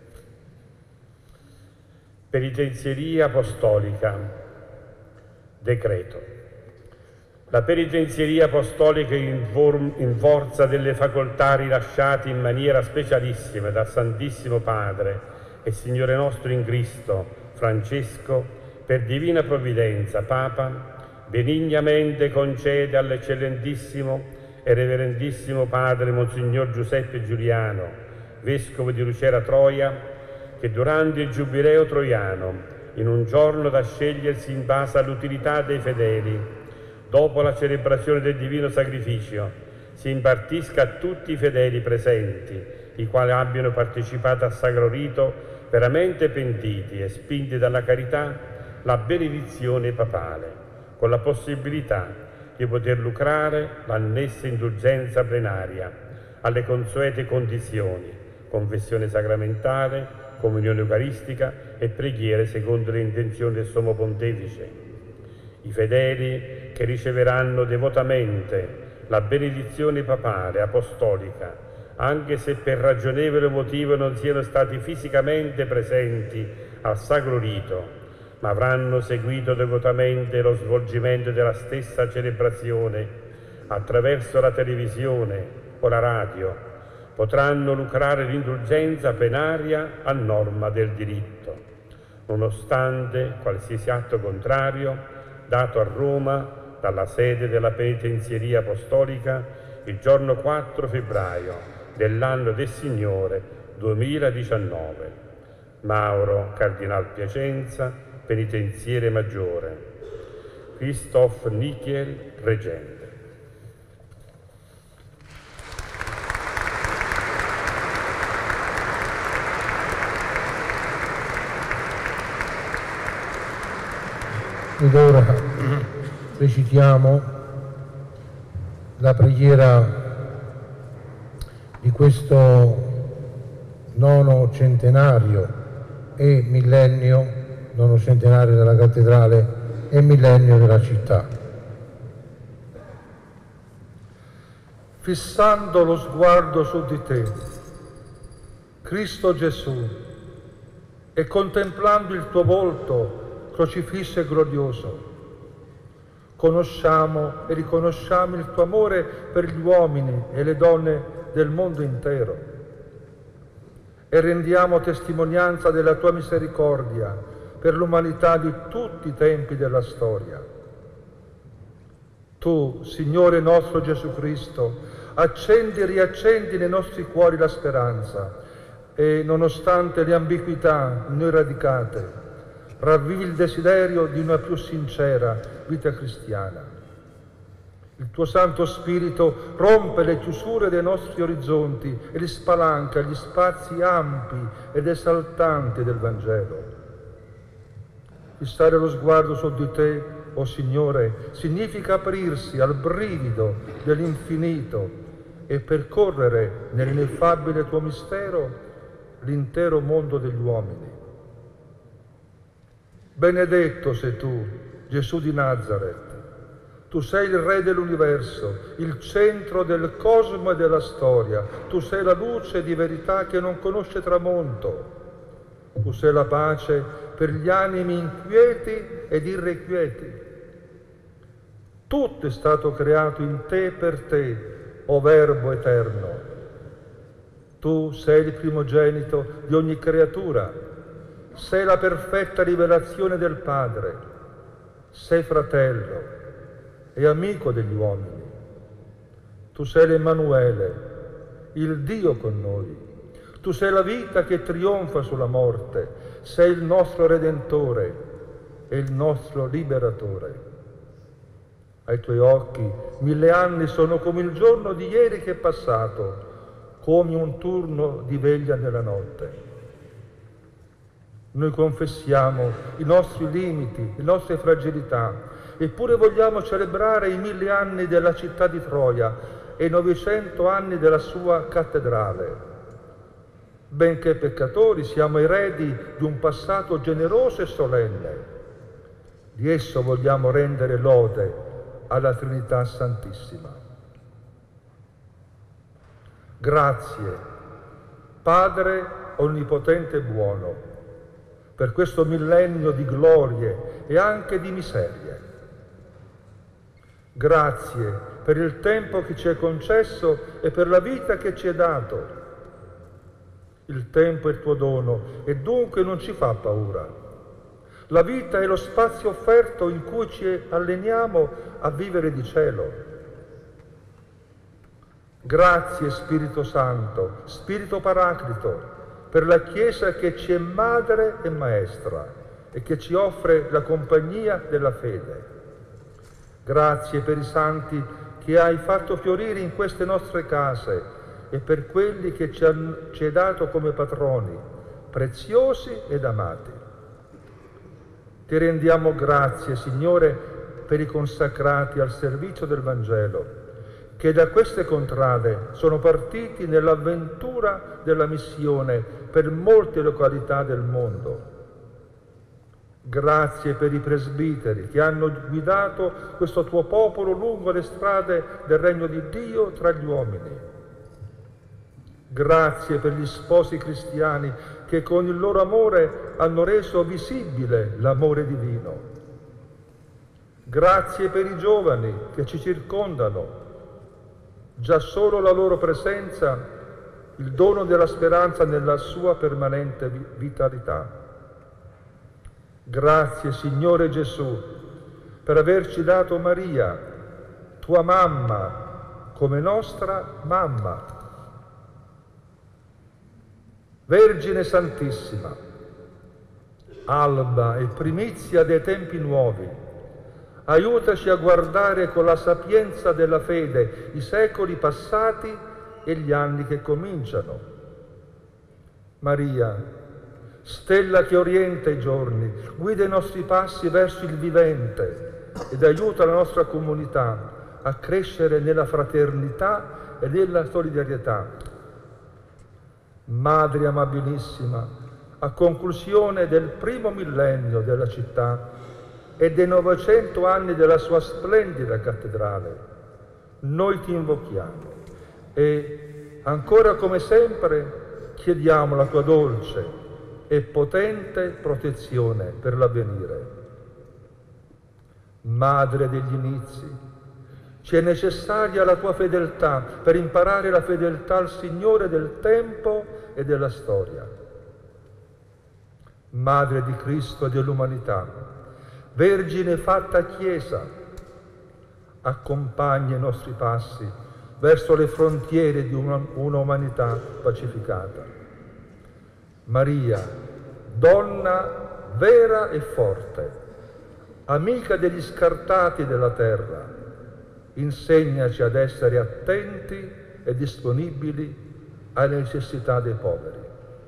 Penitenzieria apostolica. Decreto. La penitenzieria apostolica in forza delle facoltà rilasciate in maniera specialissima dal Santissimo Padre e Signore nostro in Cristo, Francesco, per divina provvidenza, Papa, benignamente concede all'eccellentissimo e reverendissimo Padre Monsignor Giuseppe Giuliano, Vescovo di Lucera Troia, che durante il Giubileo troiano, in un giorno da scegliersi in base all'utilità dei fedeli, dopo la celebrazione del divino sacrificio, si impartisca a tutti i fedeli presenti, i quali abbiano partecipato al Sacro Rito, veramente pentiti e spinti dalla carità, la benedizione papale, con la possibilità di poter lucrare l'annessa indulgenza plenaria alle consuete condizioni, confessione sacramentale, comunione eucaristica e preghiere secondo le intenzioni del Sommo Pontefice. I fedeli che riceveranno devotamente la benedizione papale apostolica, anche se per ragionevole motivo non siano stati fisicamente presenti al Sacro Rito, ma avranno seguito devotamente lo svolgimento della stessa celebrazione attraverso la televisione o la radio, potranno lucrare l'indulgenza plenaria a norma del diritto, nonostante qualsiasi atto contrario dato a Roma dalla sede della penitenzieria apostolica il giorno 4 febbraio dell'anno del Signore 2019. Mauro Cardinal Piacenza, penitenziere maggiore. Christoph Nichiel, reggente. Ed ora recitiamo la preghiera di questo nono centenario e millennio, nono centenario della cattedrale e millennio della città. Fissando lo sguardo su di te, Cristo Gesù, e contemplando il tuo volto crocifisso e glorioso, conosciamo e riconosciamo il tuo amore per gli uomini e le donne del mondo intero e rendiamo testimonianza della tua misericordia per l'umanità di tutti i tempi della storia. Tu, Signore nostro Gesù Cristo, accendi e riaccendi nei nostri cuori la speranza e, nonostante le ambiguità in noi radicate, ravvivi il desiderio di una più sincera vita cristiana. Il tuo Santo Spirito rompe le chiusure dei nostri orizzonti e li spalanca agli spazi ampi ed esaltanti del Vangelo. Fissare lo sguardo su di te, o Signore, significa aprirsi al brivido dell'infinito e percorrere nell'ineffabile tuo mistero l'intero mondo degli uomini. Benedetto sei tu, Gesù di Nazaret. Tu sei il Re dell'universo, il centro del cosmo e della storia. Tu sei la luce di verità che non conosce tramonto. Tu sei la pace per gli animi inquieti ed irrequieti. Tutto è stato creato in te e per te, o Verbo eterno. Tu sei il primogenito di ogni creatura. Sei la perfetta rivelazione del Padre, sei fratello e amico degli uomini. Tu sei l'Emmanuele, il Dio con noi. Tu sei la vita che trionfa sulla morte, sei il nostro Redentore e il nostro Liberatore. Ai tuoi occhi 1000 anni sono come il giorno di ieri che è passato, come un turno di veglia nella notte. Noi confessiamo i nostri limiti, le nostre fragilità, eppure vogliamo celebrare i 1000 anni della città di Troia e i 900 anni della sua cattedrale. Benché peccatori, siamo eredi di un passato generoso e solenne. Di esso vogliamo rendere lode alla Trinità Santissima. Grazie, Padre Onnipotente e Buono, per questo millennio di glorie e anche di miserie. Grazie per il tempo che ci è concesso e per la vita che ci è dato. Il tempo è il tuo dono e dunque non ci fa paura. La vita è lo spazio offerto in cui ci alleniamo a vivere di cielo. Grazie Spirito Santo, Spirito Paraclito, per la Chiesa che ci è madre e maestra e che ci offre la compagnia della fede. Grazie per i santi che hai fatto fiorire in queste nostre case e per quelli che ci hai dato come patroni, preziosi ed amati. Ti rendiamo grazie, Signore, per i consacrati al servizio del Vangelo, che da queste contrade sono partiti nell'avventura della missione per molte località del mondo. Grazie per i presbiteri che hanno guidato questo tuo popolo lungo le strade del regno di Dio tra gli uomini. Grazie per gli sposi cristiani che con il loro amore hanno reso visibile l'amore divino. Grazie per i giovani che ci circondano. Già solo la loro presenza, il dono della speranza nella sua permanente vitalità. Grazie, Signore Gesù, per averci dato Maria, tua mamma, come nostra mamma. Vergine Santissima, alba e primizia dei tempi nuovi, aiutaci a guardare con la sapienza della fede i secoli passati e gli anni che cominciano. Maria, stella che orienta i giorni, guida i nostri passi verso il vivente ed aiuta la nostra comunità a crescere nella fraternità e nella solidarietà. Madre amabilissima, a conclusione del primo millennio della città e dei 900 anni della sua splendida cattedrale, noi ti invochiamo e, ancora come sempre, chiediamo la tua dolce e potente protezione per l'avvenire. Madre degli inizi, ci è necessaria la tua fedeltà per imparare la fedeltà al Signore del tempo e della storia. Madre di Cristo e dell'umanità, Vergine fatta Chiesa, accompagna i nostri passi verso le frontiere di una umanità pacificata. Maria, donna vera e forte, amica degli scartati della terra, insegnaci ad essere attenti e disponibili alle necessità dei poveri.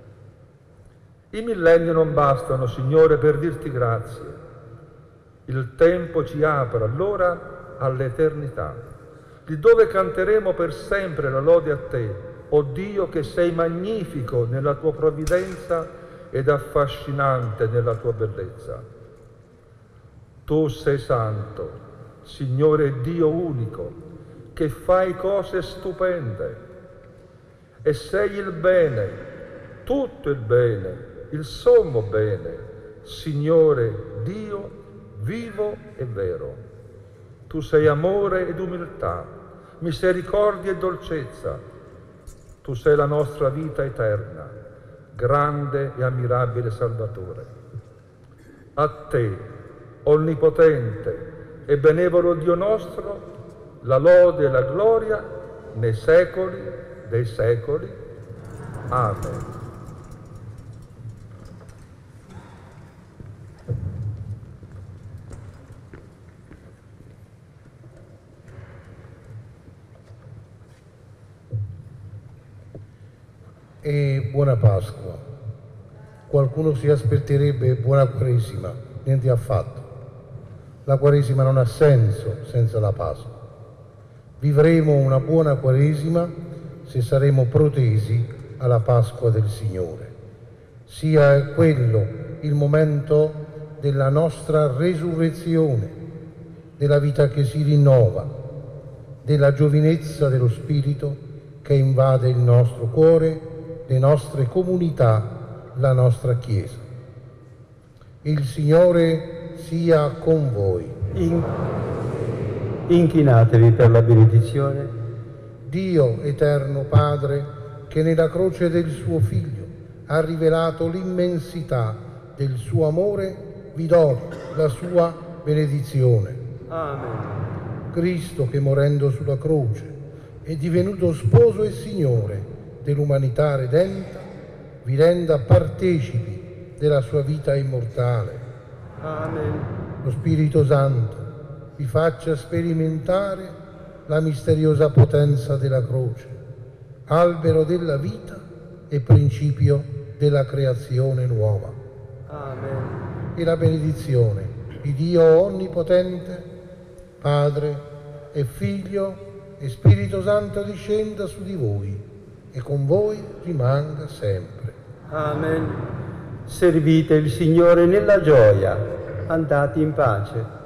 I millenni non bastano, Signore, per dirti grazie. Il tempo ci apre allora all'eternità, di dove canteremo per sempre la lode a te, o Dio che sei magnifico nella tua provvidenza ed affascinante nella tua bellezza. Tu sei santo, Signore Dio unico, che fai cose stupende, e sei il bene, tutto il bene, il sommo bene, Signore Dio vivo e vero. Tu sei amore ed umiltà, misericordia e dolcezza. Tu sei la nostra vita eterna, grande e ammirabile Salvatore. A te, onnipotente e benevolo Dio nostro, la lode e la gloria nei secoli dei secoli. Amen. E buona Pasqua. Qualcuno si aspetterebbe buona Quaresima, niente affatto. La Quaresima non ha senso senza la Pasqua. Vivremo una buona Quaresima se saremo protesi alla Pasqua del Signore. Sia quello il momento della nostra resurrezione, della vita che si rinnova, della giovinezza dello Spirito che invade il nostro cuore, le nostre comunità, la nostra Chiesa. Il Signore sia con voi. Inchinatevi per la benedizione. Dio eterno Padre, che nella croce del suo Figlio ha rivelato l'immensità del suo amore, vi do la sua benedizione. Amen. Cristo, che morendo sulla croce è divenuto sposo e Signore dell'umanità redenta, vi renda partecipi della sua vita immortale. Amen. Lo Spirito Santo vi faccia sperimentare la misteriosa potenza della croce, albero della vita e principio della creazione nuova. Amen. E la benedizione di Dio Onnipotente, Padre e Figlio e Spirito Santo discenda su di voi e con voi rimanga sempre. Amen. Servite il Signore nella gioia. Andate in pace.